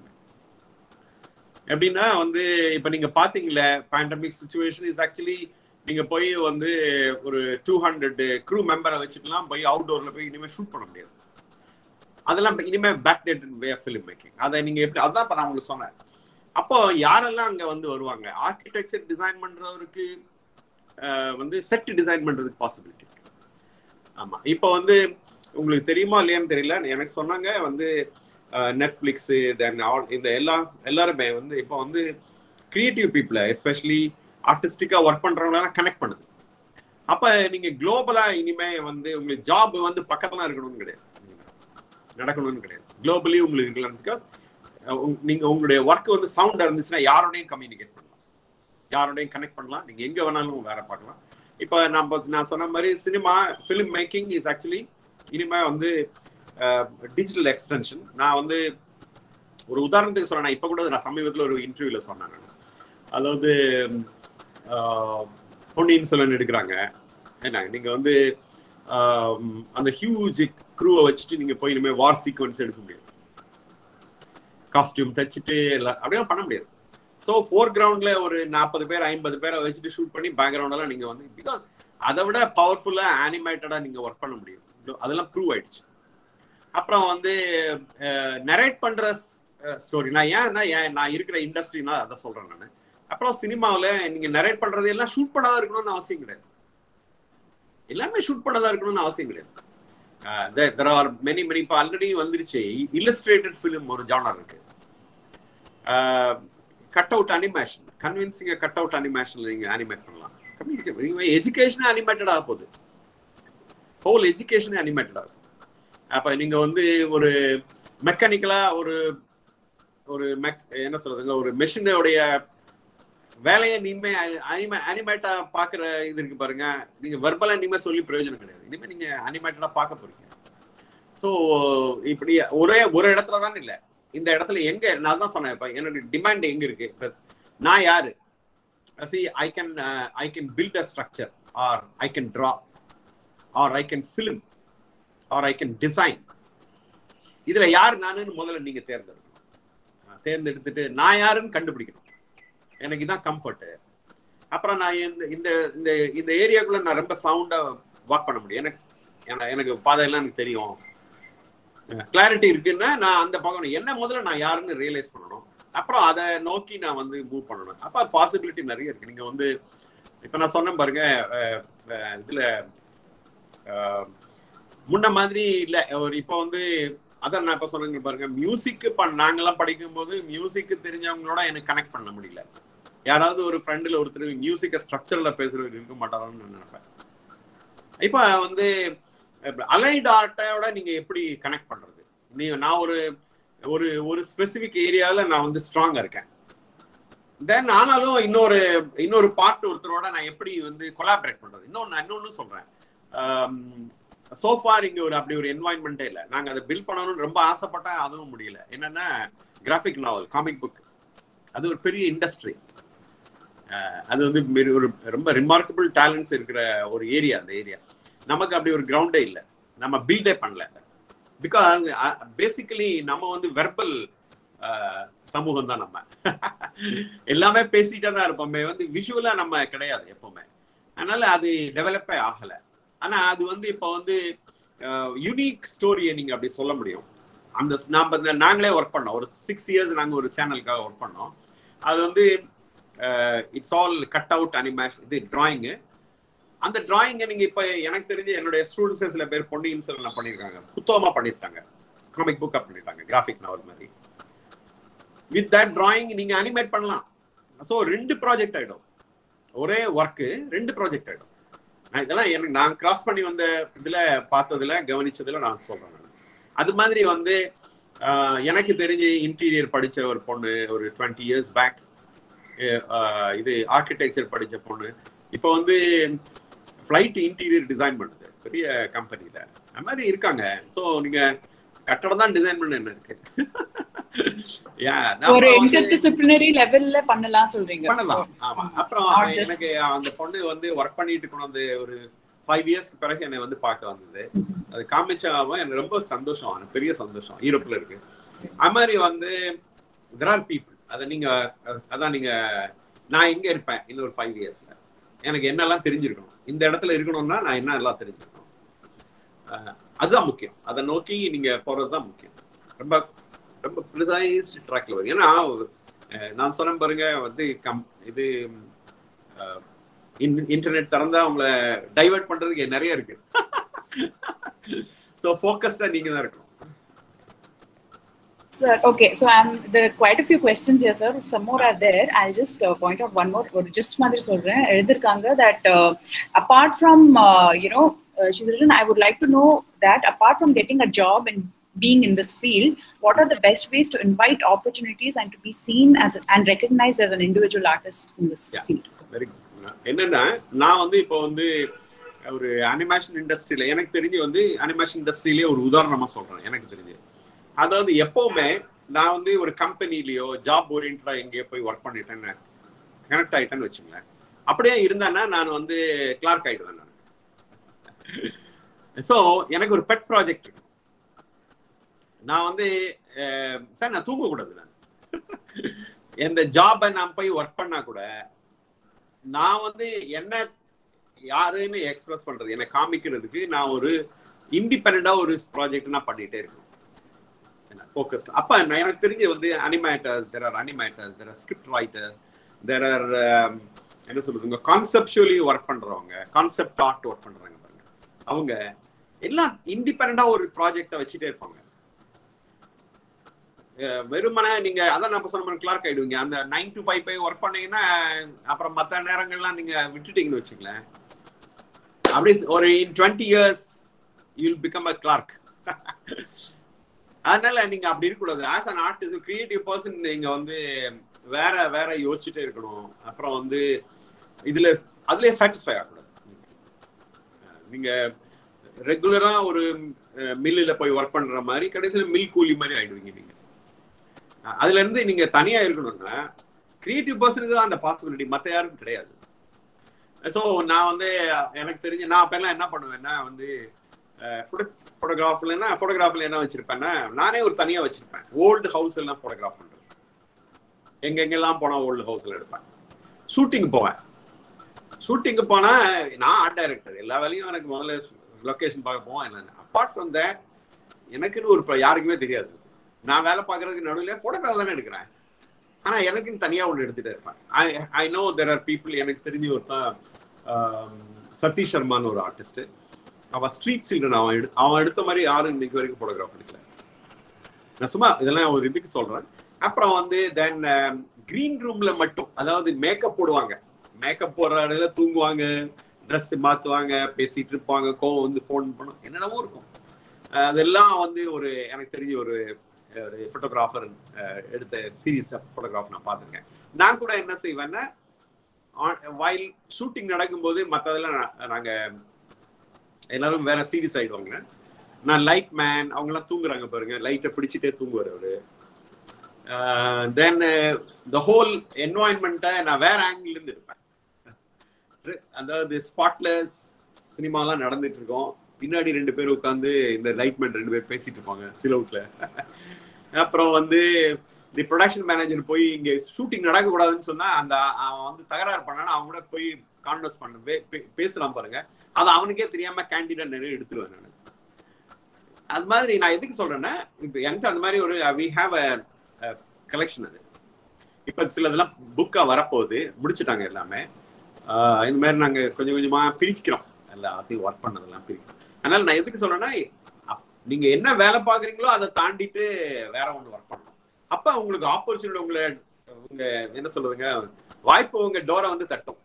Speaker 13: எப்படின்னா வந்து இப்போ நீங்கள் பார்த்தீங்களே, பேண்டமிக் சுச்சுவேஷன் இஸ் ஆக்சுவலி நீங்கள் போய் வந்து ஒரு 200 crew மெம்பரை வச்சுக்கலாம், போய் அவுட்டோரில் போய் இனிமேல் ஷூட் பண்ண முடியாது. அதெல்லாம் இனிமேல் back dated way of film making. அதை நீங்கள் எப்படி, அதான் இப்போ நான் உங்களுக்கு சொன்னேன். அப்போ யாரெல்லாம் அங்கே வந்து வருவாங்க, ஆர்கிடெக்சர் டிசைன் பண்ணுறவருக்கு வந்து செட் டிசைன் பண்ணுறதுக்கு பாசிபிலிட்டி இருக்கு. ஆமாம், இப்போ வந்து உங்களுக்கு தெரியுமா இல்லையான்னு தெரியல, எனக்கு சொன்னாங்க வந்து நெட்ஃப்ளிக்ஸு தென் இந்த எல்லாருமே வந்து இப்போ வந்து கிரியேட்டிவ் பீப்புளை எஸ்பெஷலி ஆர்டிஸ்டிக்காக ஒர்க் பண்ணுறவங்களாம் கனெக்ட் பண்ணுது. அப்போ நீங்கள் குளோபலாக இனிமேல் வந்து உங்களுக்கு ஜாப் வந்து பக்கத்தில் இருக்கணும்னு கிடையாது, நடக்கணும்னு கிடையாது. குளோபலி உங்களுக்கு இருக்கலாம். பிகாஸ் நீங்கள் உங்களுடைய ஒர்க் வந்து சவுண்டாக இருந்துச்சுன்னா யாரோடையும் கம்யூனிகேட் பண்ணலாம், யாரோடையும் கனெக்ட் பண்ணலாம், நீங்கள் எங்கே வேணாலும் வேற பார்க்கலாம். இப்போ நான் சொன்ன மாதிரி cinema film making is actually இனிமேல் வந்து டிஜிட்டல் எக்ஸ்டென்ஷன். நான் வந்து ஒரு உதாரணத்துக்கு சொல்றேன், இப்போ கூட நான் சமீபத்தில் ஒரு இன்டர்வியூவில் சொன்னாங்க, அதாவது பொன்னியின் செல்வன் எடுக்கிறாங்க, என்ன நீங்கள் வந்து அந்த ஹியூஜ் க்ரூவை வச்சுட்டு நீங்கள் போய் இனிமேல் வார் சீக்வன்ஸ் எடுக்க முடியாது, காஸ்டியூம் தைச்சிட்டு எல்லாம் அப்படியெல்லாம் பண்ண முடியாது. ஸோ ஃபோர் கிரவுண்டில் ஒரு 40 பேர் 50 பேரை வச்சுட்டு ஷூட் பண்ணி பேக்ரவுண்டெல்லாம் நீங்கள் வந்து, பிகாஸ் அதை விட பவர்ஃபுல்லாக அனிமேட்டடாக நீங்கள் ஒர்க் பண்ண முடியும். அதெல்லாம் ப்ரூவ் ஆயிடுச்சு. அப்புறம் வந்து நரேட் பண்ணுற ஸ்டோரி, நான் இருக்கிற இண்டஸ்ட்ரினா அதை சொல்கிறேன் நான். அப்புறம் சினிமாவில் நீங்கள் நரேட் பண்ணுறது எல்லாம் ஷூட் பண்ணாதான் இருக்கணும்னு அவசியம் கிடையாது, எல்லாமே ஷூட் பண்ணாதான் இருக்கணும்னு அவசியம் கிடையாது. there are many இப்போ ஆல்ரெடி வந்துருச்சு இல்லஸ்ட்ரேட்டட் ஃபிலிம் ஒரு ஜானர் இருக்கு. கட் அவுட் அனிமேஷன், கன்வின்சிங்க கட் அவுட் அனிமேஷன்ல நீங்க அனிமேட் பண்ணலாம். எஜுகேஷனே அனிமேட்டட் ஆக போகுது, ஹோல் எஜுகேஷனே அனிமேட்டட் ஆகும். அப்ப நீங்க வந்து ஒரு மெக்கானிக்கலா ஒரு என்ன சொல்றதுங்க, ஒரு மெஷினோடைய வேலையை இனிமே அனிமேட்டா பாக்குற இது இருக்கு பாருங்க. நீங்க வெர்பலா இனிமே சொல்லி பிரயோஜனம் கிடையாது, இனிமே நீங்க அனிமேட்டடா பார்க்க போறீங்க. ஸோ இப்படி ஒரு இடத்துல தான் இல்லை, இந்த இடத்துல எங்க, நான் தான் சொன்னேன், இப்ப என்னோட டிமாண்ட் எங்க இருக்கு, நான் யாரு, see I can build a structure, or I can draw, or I can film, or I can design. இதுல யார் நானுன்னு முதல்ல நீங்க தேர்ந்தெடுத்துட்டு நான் யாருன்னு கண்டுபிடிக்கணும். எனக்கு இதான் கம்ஃபர்ட். அப்புறம் நான் இந்த ஏரியாக்குள்ள நான் ரொம்ப சவுண்டா வாக் பண்ண முடியும். எனக்கு பாதையெல்லாம் எனக்கு தெரியும், கிளாரிட்டி இருக்குன்னா நான் அந்த பக்கம் என்ன முதல்ல நான் யாருன்னு ரியலைஸ் பண்ணணும். அப்புறம் அதை நோக்கி நான் வந்து மூவ் பண்ணணும். அப்ப பாசிபிலிட்டி நிறைய இருக்கு. நீங்க வந்து இப்ப நான் சொன்னேன் பாருங்க, இதுல முன்ன மாதிரி இல்ல. ஒரு இப்ப வந்து அதான் நான் இப்ப சொன்னேங்க பாருங்க, மியூசிக் நாங்கெல்லாம் படிக்கும் போது மியூசிக் தெரிஞ்சவங்களோட எனக்கு கனெக்ட் பண்ண முடியல. யாராவது ஒரு ஃப்ரெண்டுல ஒருத்தர் மியூசிக்க ஸ்ட்ரக்சர்ல பேசுறவர் இருக்க மாட்டாரான்னு நான் நினைப்பேன். இப்ப வந்து அலைட் ஆர்ட்டோட நீங்க எப்படி கனெக்ட் பண்றது? நான் ஒரு ஸ்பெசிபிக் ஏரியால நான் வந்து ஸ்ட்ராங்கா இருக்கேன். தென் ஆனாலும் இன்னொரு பார்ட் ஒருத்தரோட நான் எப்படி வந்து கொலாபரேட் பண்றது? இன்னொன்னு சொல்றேன். சோஃபார் இங்க அப்படி ஒரு என்வாயன்மெண்டே இல்லை. நாங்க அதை பில்ட் பண்ணணும்னு ரொம்ப ஆசைப்பட்டேன், அதுவும் முடியல. என்னன்னா கிராஃபிக் நாவல், காமிக் புக், அது ஒரு பெரிய இண்டஸ்ட்ரி. அது வந்து ஒரு ரொம்ப ரிமார்க்கபிள் டேலண்ட்ஸ் இருக்கிற ஒரு ஏரியா. அந்த ஏரியா நமக்கு அப்படி ஒரு கிரவுண்டே இல்லை, நம்ம பில்டே பண்ணல. பிகாஸ் பேசிக்கலி நம்ம வந்து வெர்பல் சமூகம் தான். நம்ம எல்லாமே பேசிட்டே தான் இருப்போமே, வந்து விஷுவலா நம்ம கிடையாது எப்பவுமே. அதனால அது டெவலப்பே ஆகல. ஆனா அது வந்து இப்ப வந்து யூனிக் ஸ்டோரியை நீங்க அப்படி சொல்ல முடியும். அந்த நாங்களே ஒர்க் பண்ணோம். ஒரு 6 years நாங்க ஒரு சேனலுக்காக ஒர்க் பண்ணோம். அது வந்து it's all cut out animation, இது டிராயிங்கு. அந்த டிராயிங்கை நீங்க இப்ப எனக்கு தெரிஞ்சு என்னுடைய ஸ்டூடெண்ட்ஸ் சில பேர் பொன்னியின் செல்வன் பண்ணிருக்காங்க, புத்தகமா பண்ணிருக்காங்க, காமிக் புக்கா பண்ணிருக்காங்க, கிராஃபிக் நாவல் மாதிரி. வித் தட் டிராயிங் நீங்க அனிமேட் பண்ணலாம். ஸோ 2 ப்ராஜெக்ட் ஆயிடும். ஒரே ஒர்க்கு 2 ப்ராஜெக்ட் ஆயிடும். இதெல்லாம் எனக்கு நான் கிராஸ் பண்ணி வந்த இதுல பார்த்ததுல கவனிச்சதுல நான் சொல்றேன். அது மாதிரி வந்து எனக்கு தெரிஞ்சு இன்டீரியர் படிச்ச ஒரு பொண்ணு ஒரு 20 years பேக், இது ஆர்கிடெக்சர் படிச்ச பொண்ணு இப்போ வந்து ஃப்ளைட் இன்டீரியர் டிசைன் பண்ணுது பெரிய கம்பெனில. அந்த மாதிரி இருக்காங்க. ஸோ நீங்க கட்டடம் தான் டிசைன் பண்ண என்ன இருக்கு?
Speaker 1: ஒரு இன்டர்டிசிப்ளினரி லெவல்ல பண்ணலாம் சொல்றீங்க.
Speaker 13: பண்ணலாம். ஆமா. அப்புறம் எனக்கு அந்த பொண்ணு வந்து ஒர்க் பண்ணிட்டு கொண்டு ஒரு 5 years பிறகு என்னை வந்து பார்க்க வந்தது. அது காமிச்சாவும் எனக்கு ரொம்ப சந்தோஷம், எனக்கு பெரிய சந்தோஷம். யூரோப்ல இருக்கு. அது மாதிரி வந்து there are people. அதான் நீங்க நான் எங்க இருப்பேன் இன்னொரு 5 yearsல, எனக்கு என்னெல்லாம் தெரிஞ்சிருக்கணும், இந்த இடத்துல இருக்கணும்னா நான் என்ன எல்லாம் தெரிஞ்சிருக்கணும். அதுதான் முக்கியம். அதை நோக்கி நீங்க போறதுதான் முக்கியம். ரொம்ப ரொம்ப ப்ரிசைஸ்ட் ட்ராக்ல வரும். ஏன்னா நான் சொன்ன பாருங்க வந்து இது இன்டர்நெட் திறந்தா உங்களை டைவர்ட் பண்றதுக்கு நிறைய இருக்கு. ஸோ ஃபோக்கஸ்டா நீங்க தான் இருக்கணும்.
Speaker 1: Sir, okay, so there are quite a few questions here, sir. Some more are there. I'll just point out one more. Just madri solren eduthirukaanga that apart from she's written, I would like to know that apart from getting a job and being in this field, what are the best ways to invite opportunities and to be seen as and recognized as an individual artist in this field?
Speaker 13: Very good. என்னன்னா நான் வந்து இப்போ வந்து ஒரு அனிமேஷன் இண்டஸ்ட்ரியில எனக்கு தெரிஞ்சு வந்து அனிமேஷன் இண்டஸ்ட்ரியிலே ஒரு உதாரணமா சொல்றேன். எனக்கு தெரிஞ்சு அதாவது எப்பவுமே நான் வந்து ஒரு கம்பெனிலயோ ஜாப் ஓரியன்டா எங்கேயோ போய் ஒர்க் பண்ணிட்டேன்னு கனெக்ட் ஆயிட்டேன்னு வச்சுங்களேன். அப்படியே இருந்தேன்னா நான் வந்து கிளார்க் ஆயிடுவேன் நான். ஸோ எனக்கு ஒரு பெட் ப்ராஜெக்ட் இருக்கு. நான் வந்து சார் நான் தூங்கக்கூடாது. நான் எந்த ஜாபை நான் போய் ஒர்க் பண்ணா கூட நான் வந்து என்ன யாருன்னு எக்ஸ்பிரஸ் பண்றது, என்னை காமிக்கிறதுக்கு நான் ஒரு இண்டிபெண்டா ஒரு ப்ராஜெக்ட் நான் பண்ணிட்டே இருக்கேன். Focused. அப்ப எனக்கு தெரிஞ்சு வந்து animators, there are script writers, there are என்ன சொல்றதுங்க கான்செப்சுவலி ஒர்க் பண்றவங்க, கான்செப்ட் ஆர்ட் ஒர்க் பண்றாங்க பாருங்க. அவங்க எல்லாம் இண்டிபெண்டா ஒரு ப்ராஜெக்டை வச்சுட்டே இருப்பாங்க. வெறுமனே நீங்க அதான் நம்ம சொன்ன மாதிரி கிளார்க் ஆயிடுவீங்க. அந்த 9 to 5 போய் ஒர்க் பண்ணீங்கன்னா அப்புறம் மற்ற நேரங்கள்லாம் நீங்க விட்டுட்டீங்கன்னு வச்சுங்களேன். அப்படி ஒரு in 20 years you will become a clerk. அதனால நீங்க அப்படி இருக்கக்கூடாது. As an artist, creative person நீங்க வந்து வேற யோசிச்சுட்டே இருக்கணும். அப்புறம் வந்து அதுலயே சாட்டிஸ்ஃபை ஆகக்கூடாது. நீங்க ரெகுலரா ஒரு மில்லுல போய் ஒர்க் பண்ற மாதிரி கடைசியில மில் கூலி மாதிரி ஆயிடுவீங்க நீங்க. அதுல இருந்து நீங்க தனியா இருக்கணும்னா கிரியேட்டிவ் பர்சனுக்கு தான் அந்த பாசிபிலிட்டி, மற்ற யாருக்கும் கிடையாது. ஸோ நான் வந்து எனக்கு தெரிஞ்சு நான் அப்பெல்லாம் என்ன பண்ணுவேன்னா வந்து போட்டோகிராஃப்ல என்ன வச்சிருப்பேன்னா நானே ஒரு தனியா வச்சிருப்பேன். ஓல்டு ஹவுஸ் எல்லாம் போட்டோகிராஃப் பண்றது, எங்கெங்கெல்லாம் போனா ஓல்டு ஹவுஸ்ல எடுப்பேன். ஷூட்டிங் போவேன். ஷூட்டிங்கு போனா நான் ஆர்ட் டைரக்டர், எல்லா வேலையும் எனக்கு முதல்ல லொகேஷன் பார்க்க போவேன். என்னன்னு அப்பார்ட் ஃப்ரம் தட் எனக்குன்னு ஒரு யாருக்குமே தெரியாது. நான் வேலை பார்க்கறதுக்கு நடுவில் ஃபோட்டோகிராஃப் தானே எடுக்கிறேன். ஆனால் எனக்குன்னு தனியாக ஒன்று எடுத்துகிட்டே இருப்பேன். I know there are people. எனக்கு தெரிஞ்சு ஒருத்தன் சதீஷ் சர்மான்னு ஒரு ஆர்டிஸ்ட்டு. அவன் ஸ்ட்ரீட் சில்ட்ரன். அவன் எடுத்த மாதிரி யாரும் இன்னைக்கு வரைக்கும் ஃபோட்டோகிராஃப் எடுக்கல. நான் சும்மா இதெல்லாம் ஒரு இதுக்கு சொல்கிறேன். அப்புறம் வந்து தென் கிரீன் ரூம்ல மட்டும், அதாவது மேக்கப் போடுவாங்க, மேக்கப் போடுற இடையில தூங்குவாங்க, ட்ரெஸ் மாற்றுவாங்க, பேசிட்டு இருப்பாங்க, கோவம் வந்து ஃபோன் பண்ணும், என்னென்னவோ இருக்கும். அதெல்லாம் வந்து ஒரு எனக்கு தெரிஞ்ச ஒரு ஃபோட்டோகிராஃபர் எடுத்த சீரீஸ் ஆஃப் ஃபோட்டோகிராஃப் நான் பார்த்துருக்கேன். நான் கூட என்ன செய்வேன்னா, வைல் ஷூட்டிங் நடக்கும்போது மற்றதெல்லாம் நாங்கள் எல்லாரும் வேற சீரியஸ் ஆகிடுவாங்க. நான் லைட் மேன், அவங்கெல்லாம் தூங்குறாங்க பாருங்க, லைட்டை பிடிச்சிட்டே தூங்குவார் அவரு. தென் த ஹோல் என்வாயன்மெண்ட்டை நான் வேற ஆங்கிள் இருந்து இருப்பேன். அதாவது ஸ்பாட்லெஸ் சினிமாலாம் நடந்துட்டு இருக்கோம், பின்னாடி 2 பேர் உட்காந்து இந்த லைட் மேன் 2 பேர் பேசிட்டு இருப்பாங்க சிலவுட்ல. அப்புறம் வந்து தி ப்ரொடக்ஷன் மேனேஜர் போய் இங்கே ஷூட்டிங் நடக்கக்கூடாதுன்னு சொன்னா அந்த அவன் வந்து தகராறு பண்ணானா அவன் கூட போய் கான்வர்ஸ் பண்ண பேசலாம் பாருங்க, அது அவனுக்கே தெரியாம கேண்டிடா நிறைய எடுத்துருவேன் நான். அது மாதிரி நான் எதுக்கு சொல்றேன்னா, இப்போ என்கிட்ட அந்த மாதிரி ஒரு வி ஹாவ் அ கலெக்ஷன். அது இப்போ சிலதெல்லாம் புக்கா வரப்போகுது, முடிச்சுட்டாங்க எல்லாமே. இந்த மாதிரி நாங்க கொஞ்சம் கொஞ்சமா பிரிச்சுக்கிறோம், எல்லாத்தையும் ஒர்க் பண்ணதெல்லாம் பிரிக்கிறோம். அதனால நான் எதுக்கு சொல்றேன்னா, நீங்க என்ன வேலை பாக்குறீங்களோ அதை தாண்டிட்டு வேற ஒண்ணு ஒர்க் பண்ணணும். அப்ப உங்களுக்கு ஆப்பர்ச்சுனிட்டி, உங்க என்ன சொல்றதுங்க, வாய்ப்பு உங்க டோரை வந்து தட்டும்.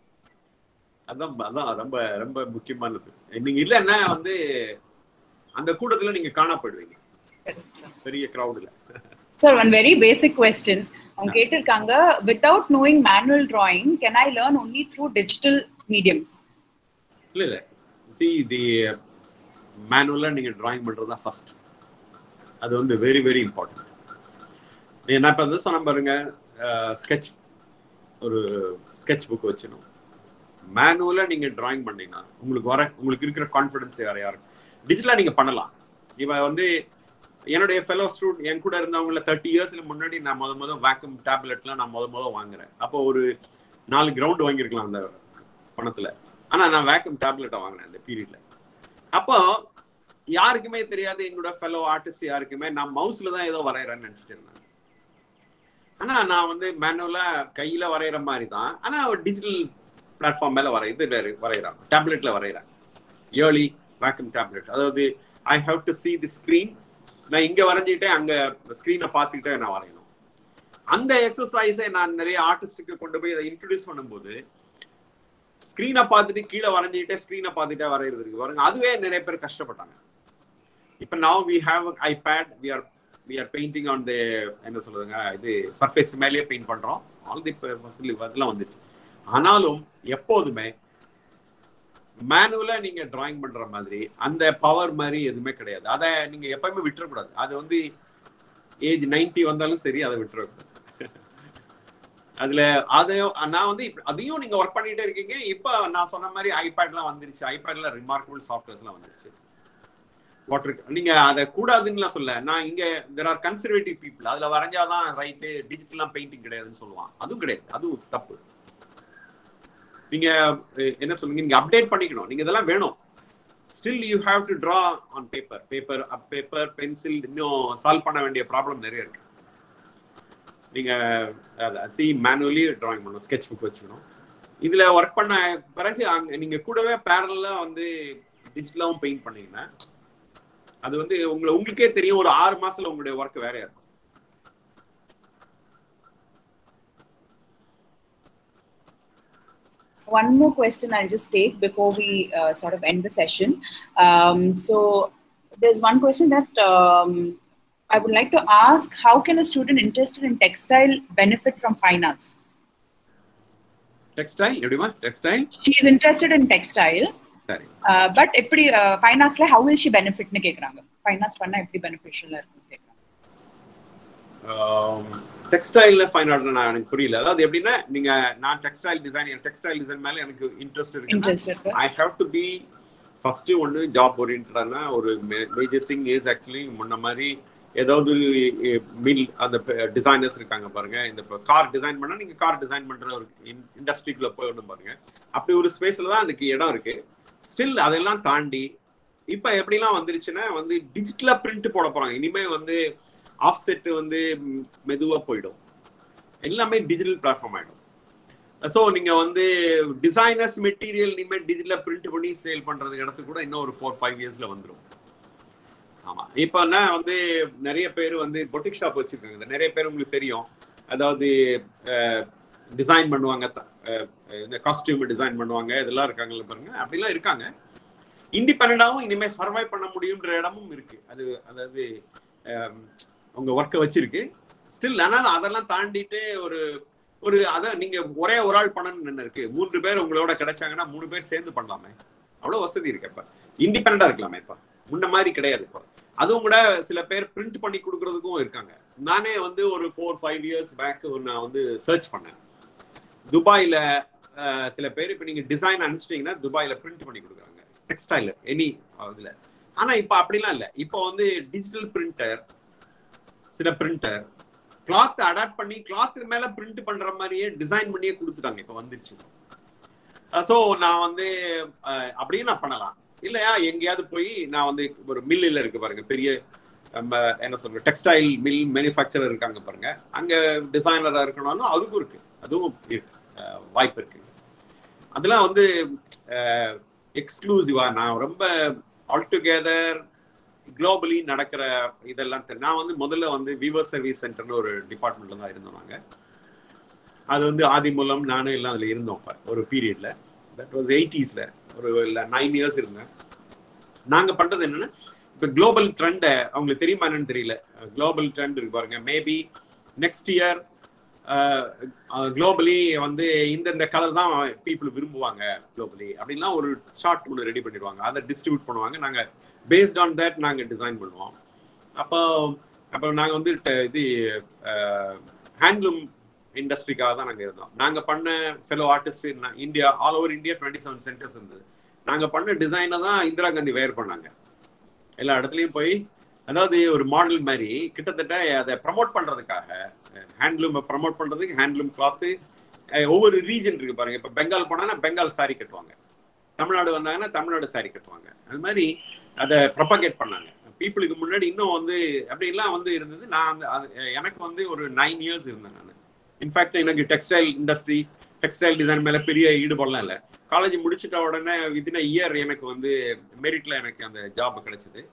Speaker 13: அதான் ரொம்ப ரொம்ப முக்கியமானது. நீங்க இல்லைன்னா வந்து அந்த கூட்டத்துல நீங்க காணா போயிடுவீங்க பெரிய கிரவுட்ல.
Speaker 1: Sir, one very basic question அவங்க கேட்டிருக்காங்க, without knowing manual drawing can I learn only through digital mediums?
Speaker 13: இல்ல see the manual நீங்க drawing பண்றது தான் ஃபர்ஸ்ட். அது வந்து வெரி வெரி இம்பார்ட்டன்ட். நான் இப்ப வந்து சொன்ன பாருங்க, ஸ்கெட்ச், ஒரு ஸ்கெட்ச் புக் வச்சுக்கணும். மேனுவலா நீங்க டிராயிங் பண்ணீங்கன்னா உங்களுக்கு இருக்கிற கான்ஃபிடன்ஸ் வேற யாரும். டிஜிட்டலா நீங்க பண்ணலாம். இவன் வந்து என்னுடைய ஃபெலோ ஸ்டூடெண்ட் என் கூட இருந்தவங்கள 30 இயர்ஸ்ல முன்னாடி நான் முத வேக்யூம் டேப்லெட்லாம் நான் முத வாங்குறேன். அப்போ ஒரு 4 கிரவுண்ட் வாங்கியிருக்கலாம் அந்த பணத்துல. ஆனா நான் வேக்யூம் டேப்லெட்டை வாங்கினேன் அந்த பீரியட்ல. அப்போ யாருக்குமே தெரியாது, எங்களோட ஃபெலோ ஆர்டிஸ்ட் யாருக்குமே நான் மவுஸ்ல தான் ஏதோ வரைகிறேன்னு நினைச்சிட்டு இருந்தேன். ஆனா நான் வந்து மேனுவலா கையில வரைகிற மாதிரி தான், ஆனா டிஜிட்டல் பிளாட்ஃபார்ம் மேல வரைகிறான், டேப்லெட்ல வரைகிறேன். Early vacuum tablet. அதாவது I have to see the screen. நான் இங்க வரைஞ்சிட்டே அங்க ஸ்கிரீனை பார்த்துக்கிட்டே நான் வரையணும். அந்த எக்ஸசைஸை நான் நிறைய ஆர்டிஸ்டுக்கு கொண்டு போய் அதை இன்ட்ரடியூஸ் பண்ணும்போது, ஸ்கிரீனை பார்த்துட்டு கீழே வரைஞ்சிக்கிட்டே ஸ்கிரீனை பார்த்துட்டே வரைகிறதுக்கு பாருங்க, அதுவே நிறைய பேர் கஷ்டப்பட்டாங்க. இப்போ now we have iPad, we are painting on the என்ன சொல்றதுங்க, இது சர்ஃபேஸ் மேலேயே பெயிண்ட் பண்றோம். ஆல் தி அதெல்லாம் வந்துச்சு. ஆனாலும் எப்போதுமே மேனுவலா நீங்க டிராயிங் பண்ற மாதிரி அந்த பவர் மாதிரி எதுவுமே கிடையாது. அதை நீங்க எப்பவுமே விட்டுறக்கூடாது. அது வந்து ஏஜ் 90 வந்தாலும் சரி, அதை விட்டுறக்கூடாது. அதுல அதையும் நான் வந்து அதையும் நீங்க ஒர்க் பண்ணிட்டே இருக்கீங்க. இப்ப நான் சொன்ன மாதிரி ஐபேட்லாம் வந்துருச்சு. ஐபேட்ல ரிமார்க்கபிள் சாஃப்ட்வேர்ஸ்லாம் வந்துருச்சு. நீங்க அதை கூடாதுன்னு சொல்ல, நான் இங்க there are conservative people, அதுல வரைஞ்சாதான் ரைட்டு, டிஜிட்டல்லாம் பெயிண்டிங் கிடையாதுன்னு சொல்லுவான். அதுவும் கிடையாது, அதுவும் தப்பு. நீங்க என்ன சொல்லுங்க, நீங்க அப்டேட் பண்ணிக்கணும். நீங்க இதெல்லாம் வேணும். Still you have to draw on paper pencil. இன்னும் சால்வ் பண்ண வேண்டிய ப்ராப்ளம் நிறைய இருக்கு. நீங்க மேனுவலி டிராயிங் பண்ணணும், ஸ்கெட்ச் புக் வச்சுக்கணும். இதுல ஒர்க் பண்ண பிறகு அங்க நீங்க கூடவே பேரலா வந்து டிஜிட்டலாவும் பெயிண்ட் பண்ணீங்கன்னா அது வந்து உங்களுக்கே தெரியும், ஒரு 6 மாசத்துல உங்களுடைய ஒர்க் வேறையா இருக்கும்.
Speaker 1: One more question I'll just take before we sort of end the session. So there's one question that I would like to ask: how can a student interested in textile benefit from fine arts?
Speaker 13: Textile? Everyone? Textile?
Speaker 1: She is interested in textile. Sorry. But eppadi fine arts la how will she benefit nu kekranga? Fine arts panna eppadi beneficial ah irukku kekranga.
Speaker 13: டெக்ஸ்டைல்ல ஃபைன் ஆர்ட் நான் எனக்கு புரியல. அதாவது எப்படின்னா, நீங்க நான் டெக்ஸ்டைல் டிசைன் மேல எனக்கு இன்ட்ரெஸ்ட் இருக்கு. I have to be first ஒன்னு ஜாப் ஓரியன்டடான ஒரு மேஜர் திங் இஸ் ஆக்சுவலி முன்ன மாதிரி ஏதாவது மில் அந்த டிசைனர்ஸ் இருக்காங்க பாருங்க. இந்த கார் டிசைன் பண்ணா நீங்க கார் டிசைன் பண்ற ஒரு இண்டஸ்ட்ரிக்குள்ள போய் ஒன்று பாருங்க. அப்படி ஒரு ஸ்பேஸ்ல தான் அதுக்கு இடம் இருக்கு. ஸ்டில் அதெல்லாம் தாண்டி இப்ப எப்படிலாம் வந்துருச்சுன்னா வந்து டிஜிட்டலா பிரிண்ட் போட போறாங்க. இனிமே வந்து ஆஃப்செட் வந்து மெதுவா போயிடும், எல்லாமே டிஜிட்டல் பிளாட்ஃபார்ம் ஆயிடும். ஸோ நீங்க வந்து டிசைனர்ஸ் மெட்டீரியல் இனிமேல் டிஜிட்டலா பிரிண்ட் பண்ணி சேல் பண்றதுக்கு இடத்துக்கு கூட இன்னும் ஒரு 4-5 இயர்ஸ்ல வந்துடும். ஆமா, இப்பன்னா வந்து நிறைய பேர் வந்து பொட்டிக் ஷாப் வச்சிருக்காங்க. நிறைய பேர் உங்களுக்கு தெரியும், அதாவது டிசைன் பண்ணுவாங்க, இந்த காஸ்டியூம் டிசைன் பண்ணுவாங்க, இதெல்லாம் இருக்காங்கல்ல பாருங்க, அப்படிலாம் இருக்காங்க. இண்டிபெண்டாவும் இனிமே சர்வை பண்ண முடியும்ன்ற இடமும் இருக்கு. அது அதாவது உங்க ஒர்க்கை வச்சிருக்கு ஸ்டில். ஆனால் அதெல்லாம் தாண்டிட்டு ஒரு அதான் நீங்க ஒரே ஒரு ஆள் பண்ணணும்னு என்ன இருக்கு, 3 பேர் உங்களோட கிடைச்சாங்கன்னா 3 பேர் சேர்ந்து பண்ணலாமே, அவ்வளவு வசதி இருக்கு. இப்ப இண்டிபெண்டா இருக்கலாமே, இப்ப முன்ன மாதிரி கிடையாது. இப்போ அதுவும் கூட சில பேர் பிரிண்ட் பண்ணி கொடுக்கறதுக்கும் இருக்காங்க. நானே வந்து ஒரு 4-5 இயர்ஸ் பேக் நான் வந்து சர்ச் பண்ணேன். துபாயில சில பேர் இப்ப நீங்க டிசைன் அனுப்பிச்சிட்டீங்கன்னா துபாயில பிரிண்ட் பண்ணி கொடுக்குறாங்க, டெக்ஸ்டைல் எனி இதுல. ஆனா இப்ப அப்படிலாம் இல்லை. இப்போ வந்து டிஜிட்டல் பிரிண்டர், சில பிரிண்டர் கிளாத் அடாப்ட் பண்ணி கிளாத் மேல பிரிண்ட் பண்ற மாதிரியே டிசைன் பண்ணியே கொடுத்துட்டாங்க, இப்ப வந்துருச்சு. ஸோ நான் வந்து அப்படியே நான் பண்ணலாம் இல்லையா, எங்கேயாவது போய் நான் வந்து ஒரு மில்லில் இருக்கு பாருங்க, பெரிய என்ன சொல்ற டெக்ஸ்டைல் மில் மேனுஃபேக்சரர் இருக்காங்க பாருங்க, அங்க டிசைனரா இருக்கணும்னு அதுக்கும் இருக்கு, அதுவும் இருக்கு, வாய்ப்பு இருக்கு. அதெல்லாம் வந்து எக்ஸ்க்ளூசிவா நான் ரொம்ப ஆல்டுகெதர் குளோபலி நடக்கிற இதெல்லாம் நான் வந்து முதல்ல வந்து வீவர் சர்வீஸ் சென்டர்னு ஒரு டிபார்ட்மெண்ட்ல தான் இருந்தோம் நாங்க. அது வந்து ஆதி மூலம் நானும் எல்லாம் அதுல இருந்தோம் ஒரு பீரியட்ல. தட் வாஸ் 80s ஒரு 9 இயர்ஸ் இருந்தேன். நாங்க பண்றது என்னன்னா, இப்ப குளோபல் ட்ரெண்ட் அவங்களுக்கு தெரியுமா என்னன்னு தெரியல, குளோபல் ட்ரெண்ட் இருக்கு பாருங்க, மேபி நெக்ஸ்ட் இயர் குளோபலி வந்து இந்த கலர் தான் பீப்புள் விரும்புவாங்க குளோபலி அப்படின்லாம் ஒரு ஷார்ட் ஒன்று ரெடி பண்ணிடுவாங்க, அதை டிஸ்ட்ரிபியூட் பண்ணுவாங்க. நாங்க பேஸ்ட் ஆன் தட் நாங்க டிசைன் பண்ணுவோம். அப்போ நாங்க வந்து இது ஹேண்ட்லூம் இண்டஸ்ட்ரிக்காக தான் நாங்கள் இருந்தோம். நாங்கள் பண்ண fellow artist India, all over India 27 centres இருந்தது. நாங்கள் பண்ண டிசைனை தான் இந்திரா காந்தி வேர் பண்ணாங்க எல்லா இடத்துலையும் போய். அதாவது ஒரு மாடல் மாதிரி கிட்டத்தட்ட அதை ப்ரமோட் பண்ணுறதுக்காக, ஹேண்ட்லூமை ப்ரமோட் பண்ணுறதுக்கு ஹேண்ட்லூம் கிளாத்து ஒவ்வொரு ரீஜன் இருக்கு பாருங்க. இப்போ பெங்கால் போனாங்கன்னா பெங்கால் சாரி கட்டுவாங்க, தமிழ்நாடு வந்தாங்கன்னா தமிழ்நாடு சாரி கட்டுவாங்க. அது மாதிரி அதை ப்ரொபகேட் பண்ணாங்க பீப்புளுக்கு முன்னாடி. இன்னும் வந்து அப்படிலாம் வந்து இருந்தது. நான் எனக்கு வந்து ஒரு 9 இயர்ஸ் இருந்தேன் நான். இன்ஃபேக்ட் எனக்கு டெக்ஸ்டைல் இண்டஸ்ட்ரி, டெக்ஸ்டைல் டிசைன் மேலே பெரிய ஈடுபாடுலாம் இல்லை. காலேஜ் முடிச்சிட்ட உடனே வித்தின் அ இயர் எனக்கு வந்து மெரிட்ல எனக்கு அந்த ஜாப் கிடைச்சது.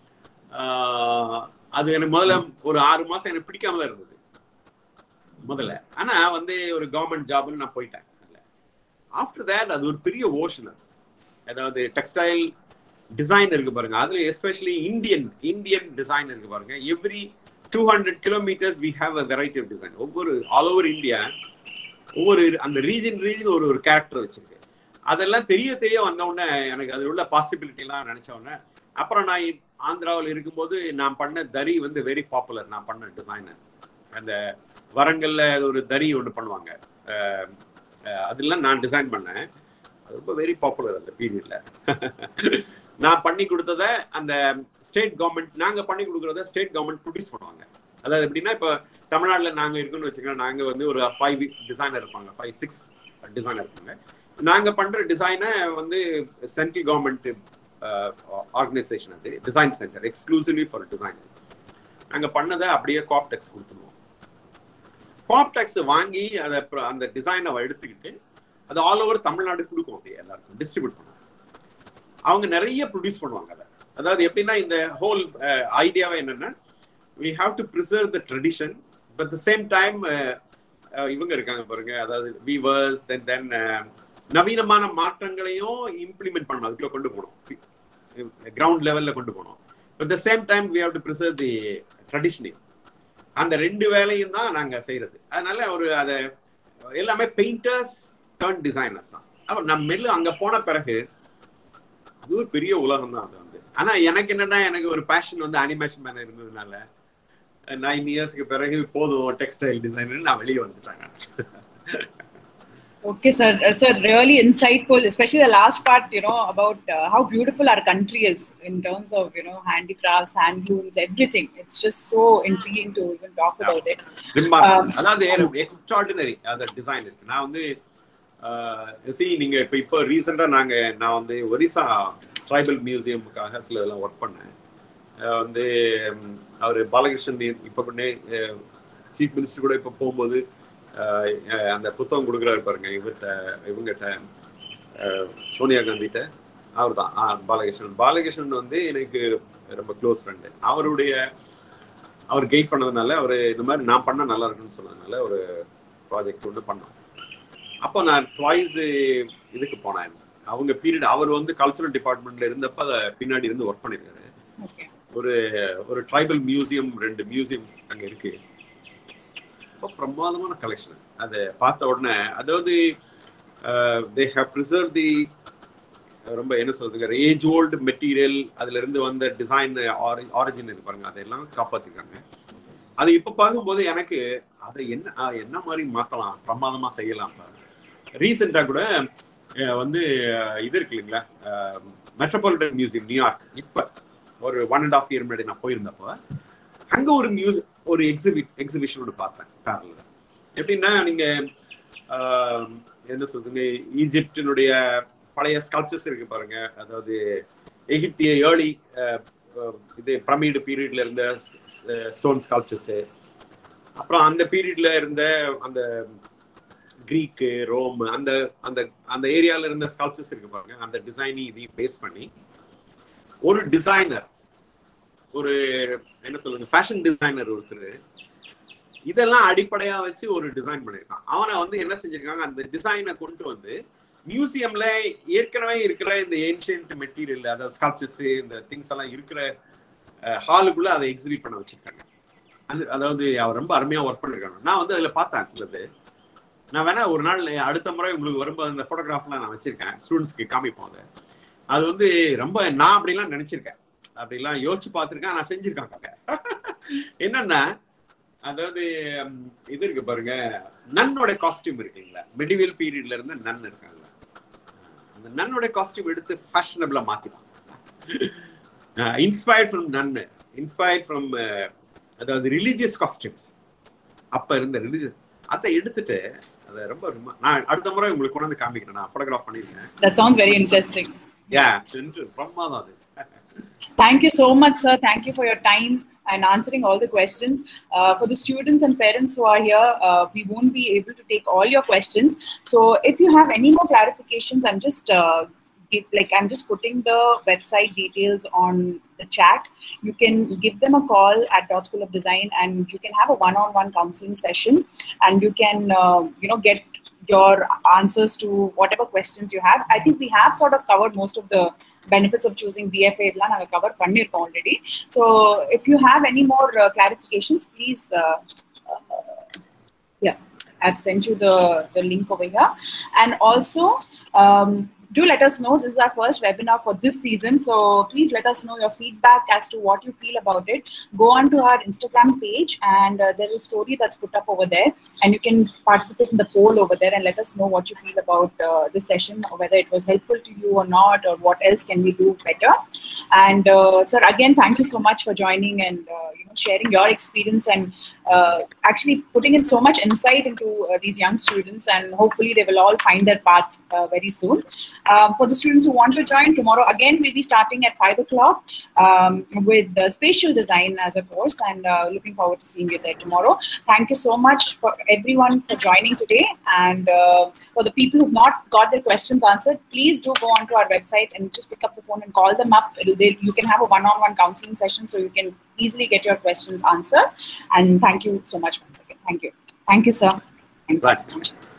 Speaker 13: அது எனக்கு முதல்ல ஒரு 6 மாசம் எனக்கு பிடிக்காமல இருந்தது முதல்ல. ஆனா வந்து ஒரு கவர்மெண்ட் ஜாப்னு நான் போயிட்டேன். ஆஃப்டர் தேட் அது ஒரு பெரிய ஓஷன். அதாவது டெக்ஸ்டைல் டிசைன் இருக்கு பாருங்க, அதுல எஸ்பெஷலி இந்தியன் டிசைன் இருக்கு பாருங்க. Every 200 kilometers we have a variety of design. ஒவ்வொரு ஆல் ஓவர் இந்தியா ஒவ்வொரு அந்த ரீஜன் ஒரு கேரக்டர் வச்சிருக்கு. அதெல்லாம் தெரிய வந்த உடனே எனக்கு அதில் உள்ள பாசிபிலிட்டி எல்லாம் நினைச்ச உடனே, அப்புறம் நான் ஆந்திராவில் இருக்கும்போது நான் பண்ண தறி வந்து வெரி பாப்புலர். நான் பண்ண டிசைனர் அந்த வரங்கள்ல ஒரு தறி ஒன்று பண்ணுவாங்க, அதெல்லாம் நான் டிசைன் பண்ணேன். அது ரொம்ப வெரி பாப்புலர் அந்த பீரியட்ல. நான் பண்ணி கொடுத்தத அந்த ஸ்டேட் கவர்மெண்ட், நாங்க பண்ணி கொடுக்குறத ஸ்டேட் கவர்மெண்ட் ப்ரொடியூஸ் பண்ணுவாங்க. அதாவது எப்படின்னா, இப்போ தமிழ்நாட்டில் நாங்க இருக்குன்னு வச்சுக்கோங்க, நாங்க வந்து ஒரு 5 டிசைனர் இருப்பாங்க, 5-6 டிசைனர் இருப்பாங்க. நாங்க பண்ற டிசைனை வந்து சென்ட்ரல் கவர்மெண்ட் ஆர்கனைசேஷன், அது design centre exclusively for design. நாங்க பண்ணதை அப்படியே காப்டெக்ஸ் கொடுத்துருவோம். காப்டெக்ஸ் வாங்கி அதை அந்த டிசைனை எடுத்துக்கிட்டு அது ஆல் ஓவர் தமிழ்நாடு கொடுக்கும், அப்படியே எல்லாருக்கும் டிஸ்ட்ரிபியூட் பண்ணுவோம். அவங்க நிறைய ப்ரொடியூஸ் பண்ணுவாங்க அதை. அதாவது எப்படின்னா, இந்த ஹோல் ஐடியாவே என்னன்னா, we have to preserve the tradition, but at the same time இவங்க இருக்காங்க பாருங்க, அதாவது வீவர்ஸ், தென் நவீனமான மாற்றங்களையும் இம்ப்ளிமெண்ட் பண்ணணும், அதுக்குள்ள கொண்டு போகணும், கிரவுண்ட் லெவல்ல கொண்டு போகணும். At the same time we have to preserve the tradition. அந்த 2 வேலையும் தான் நாங்க செய்யறது. அதனால அதை எல்லாமே பெயிண்டர்ஸ் டர்ன் டிசைனர்ஸ் தான். அப்ப நம்ம மெல்லு அங்க போன பிறகு அது ஒரு பெரிய உலகம் தான் அது வந்து. ஆனா எனக்கு என்னன்னா, எனக்கு ஒரு பேஷன் வந்து அனிமேஷன் மேல இருந்ததுனால 9 இயர்ஸ்க்கு பிறகு போதும் டெக்ஸ்டைல் டிசைனர் நான் வெளியே வந்துட்டாங்க.
Speaker 1: Okay, sir. Sir, really insightful, especially the last part, about how beautiful our country is in terms of, handicrafts, handlooms, everything. It's just so intriguing to even talk about it.
Speaker 13: அதாவது எக்ஸ்ட்ராடினரி அந்த டிசைன் இருக்கு. நான் வந்து நீங்க இப்போ ரீசெண்டா நான் வந்து ஒரிசா ட்ரைபல் மியூசியமுக்காக சில இதெல்லாம் ஒர்க் பண்ணேன். வந்து அவர் பாலகிருஷ்ணன் இப்போ சீஃப் மினிஸ்டர் கூட இப்போ போகும்போது அந்த புத்தகம் கொடுக்குறாரு பாருங்க இவங்கிட்ட சோனியா காந்திகிட்ட. அவர் தான் பாலகிருஷ்ணன் வந்து எனக்கு ரொம்ப க்ளோஸ் ஃப்ரெண்டு. அவர் கைட் பண்ணதுனால அவர் இந்த மாதிரி நான் பண்ண நல்லா இருக்குன்னு சொன்னதுனால ஒரு ப்ராஜெக்ட் ஒன்று பண்ணோம். அப்போ நான் ட்வைஸ் இதுக்கு போனேன். அவங்க பீரியட் அவர் வந்து கல்ச்சுரல் டிபார்ட்மெண்ட்ல இருந்தப்ப அதை பின்னாடி இருந்து ஒர்க் பண்ணியிருக்காரு. ஒரு ட்ரைபல் மியூசியம் 2 மியூசியம்ஸ் அங்கே இருக்கு. ரொம்ப பிரமாதமான கலெக்ஷன். அதை பார்த்த உடனே அதாவது they have preserved the ரொம்ப என்ன சொல்றதுங்க ஏஜ் ஓல்டு மெட்டீரியல், அதுல இருந்து வந்த டிசைன் ஆரிஜின் இருக்கு பாருங்க, அதெல்லாம் காப்பாத்திருக்காங்க. அது இப்ப பார்க்கும்போது எனக்கு அதை என்ன மாதிரி மாத்தலாம், பிரமாதமா செய்யலாம். ரீசெண்டா கூட வந்து இது இருக்கு இல்லைங்களா, மெட்ரோபாலிட்டன் மியூசியம் நியூயார்க், இப்ப ஒரு 1.5 year முன்னாடி நான் போயிருந்தப்போ அங்க ஒரு எக்ஸிபிஷன் ஒன்று பார்த்தேன் பேரல்ல. எப்படின்னா நீங்க என்ன சொல்றீங்க, ஈஜிப்டினுடைய பழைய ஸ்கல்ப்சர்ஸ் இருக்கு பாருங்க, அதாவது எகிப்திய ஏர்லி இது பிரமிடு பீரியட்ல இருந்த ஸ்டோன் ஸ்கல்ப்சர்ஸ், அப்புறம் அந்த பீரியட்ல இருந்த அந்த கிரீக்கு ரோம் அந்த அந்த அந்த ஏரியால இருந்த ஸ்கல்ப்சர்ஸ் இருக்கு பாருங்க. அந்த டிசைனை இதையும் பேஸ் பண்ணி ஒரு டிசைனர், ஒரு என்ன சொல்லுங்க ஃபேஷன் டிசைனர் ஒருத்தர் இதெல்லாம் அடிப்படையா வச்சு ஒரு டிசைன் பண்ணியிருக்கான். அவனை வந்து என்ன செஞ்சிருக்காங்க, அந்த டிசைனை கொண்டு வந்து மியூசியம்ல ஏற்கனவே இருக்கிற இந்த ஏன்ஷியன்ட் மெட்டீரியல், அதாவது ஸ்கல்ப்சர்ஸ், இந்த திங்ஸ் எல்லாம் இருக்கிற ஹாலுக்குள்ள அதை எக்ஸிபிட் பண்ண வச்சிருக்காங்க. அதாவது அவர் ரொம்ப அருமையா ஒர்க் பண்ணிருக்காங்க. நான் வந்து அதுல பார்த்தேன் சிலது. நான் வேணா ஒரு நாள் அடுத்த முறை உங்களுக்கு வரும்போது அந்த போட்டோகிராஃப்லாம் நான் வச்சிருக்கேன், ஸ்டூடெண்ட்ஸ்க்கு காமிப்போம். அது வந்து ரொம்ப நான் அப்படிலாம் நினைச்சிருக்கேன், அப்படிலாம் யோசிச்சு பார்த்துருக்கேன், நான் செஞ்சிருக்காங்க. என்னன்னா அதாவது இது இருக்கு பாருங்க, நன்னோட காஸ்டியூம் இருக்குங்களா, மெடிவல் பீரியட்ல இருந்து நன் இருக்காங்க, அந்த நன்னோட காஸ்டியூம் எடுத்து ஃபேஷனபிளா மாத்திட்டாங்க. இன்ஸ்பயர்ட் ஃப்ரம் நன்னு, இன்ஸ்பயர்ட் ஃப்ரம் அதாவது ரிலீஜியஸ் காஸ்டியூம்ஸ், அப்ப இருந்த ரிலீஜியஸ் அதை எடுத்துட்டு அதை ரொம்ப நான் அடுத்த முறை உங்களுக்கு கொண்டு வந்து காமிக்கிறேன், நான் போட்டோகிராஃப் பண்ணிருக்கேன்.
Speaker 1: That sounds very interesting.
Speaker 13: Yeah, பிரமாதம் அது.
Speaker 1: Thank you so much, sir. Thank you for your time and answering all the questions. For the students and parents who are here, we won't be able to take all your questions. So if you have any more clarifications, I'm just putting the website details on the chat. You can give them a call at Dot School of Design, and you can have a one-on-one counseling session, and you can get your answers to whatever questions you have. I think we have sort of covered most of the benefits of choosing BFA idla naga cover pannirkom already. So if you have any more clarifications, please I've sent you the link over here. And also do let us know. This is our first webinar for this season, so please let us know your feedback as to what you feel about it. Go on to our Instagram page, and there is a story that's put up over there, and you can participate in the poll over there and let us know what you feel about this session, or whether it was helpful to you or not, or what else can we do better. And sir, again, thank you so much for joining and sharing your experience, and actually putting in so much insight into these young students, and hopefully they will all find their path very soon. For the students who want to join, tomorrow again we'll be starting at 5 o'clock with spatial design as a course, and looking forward to seeing you there tomorrow. Thank you so much for everyone for joining today, and for the people who've not got their questions answered, please do go onto our website and just pick up the phone and call them up. You can have a one-on-one counseling session, so you can easily get your questions answered. And thank you so much once again. Thank you, sir. Thank you so much.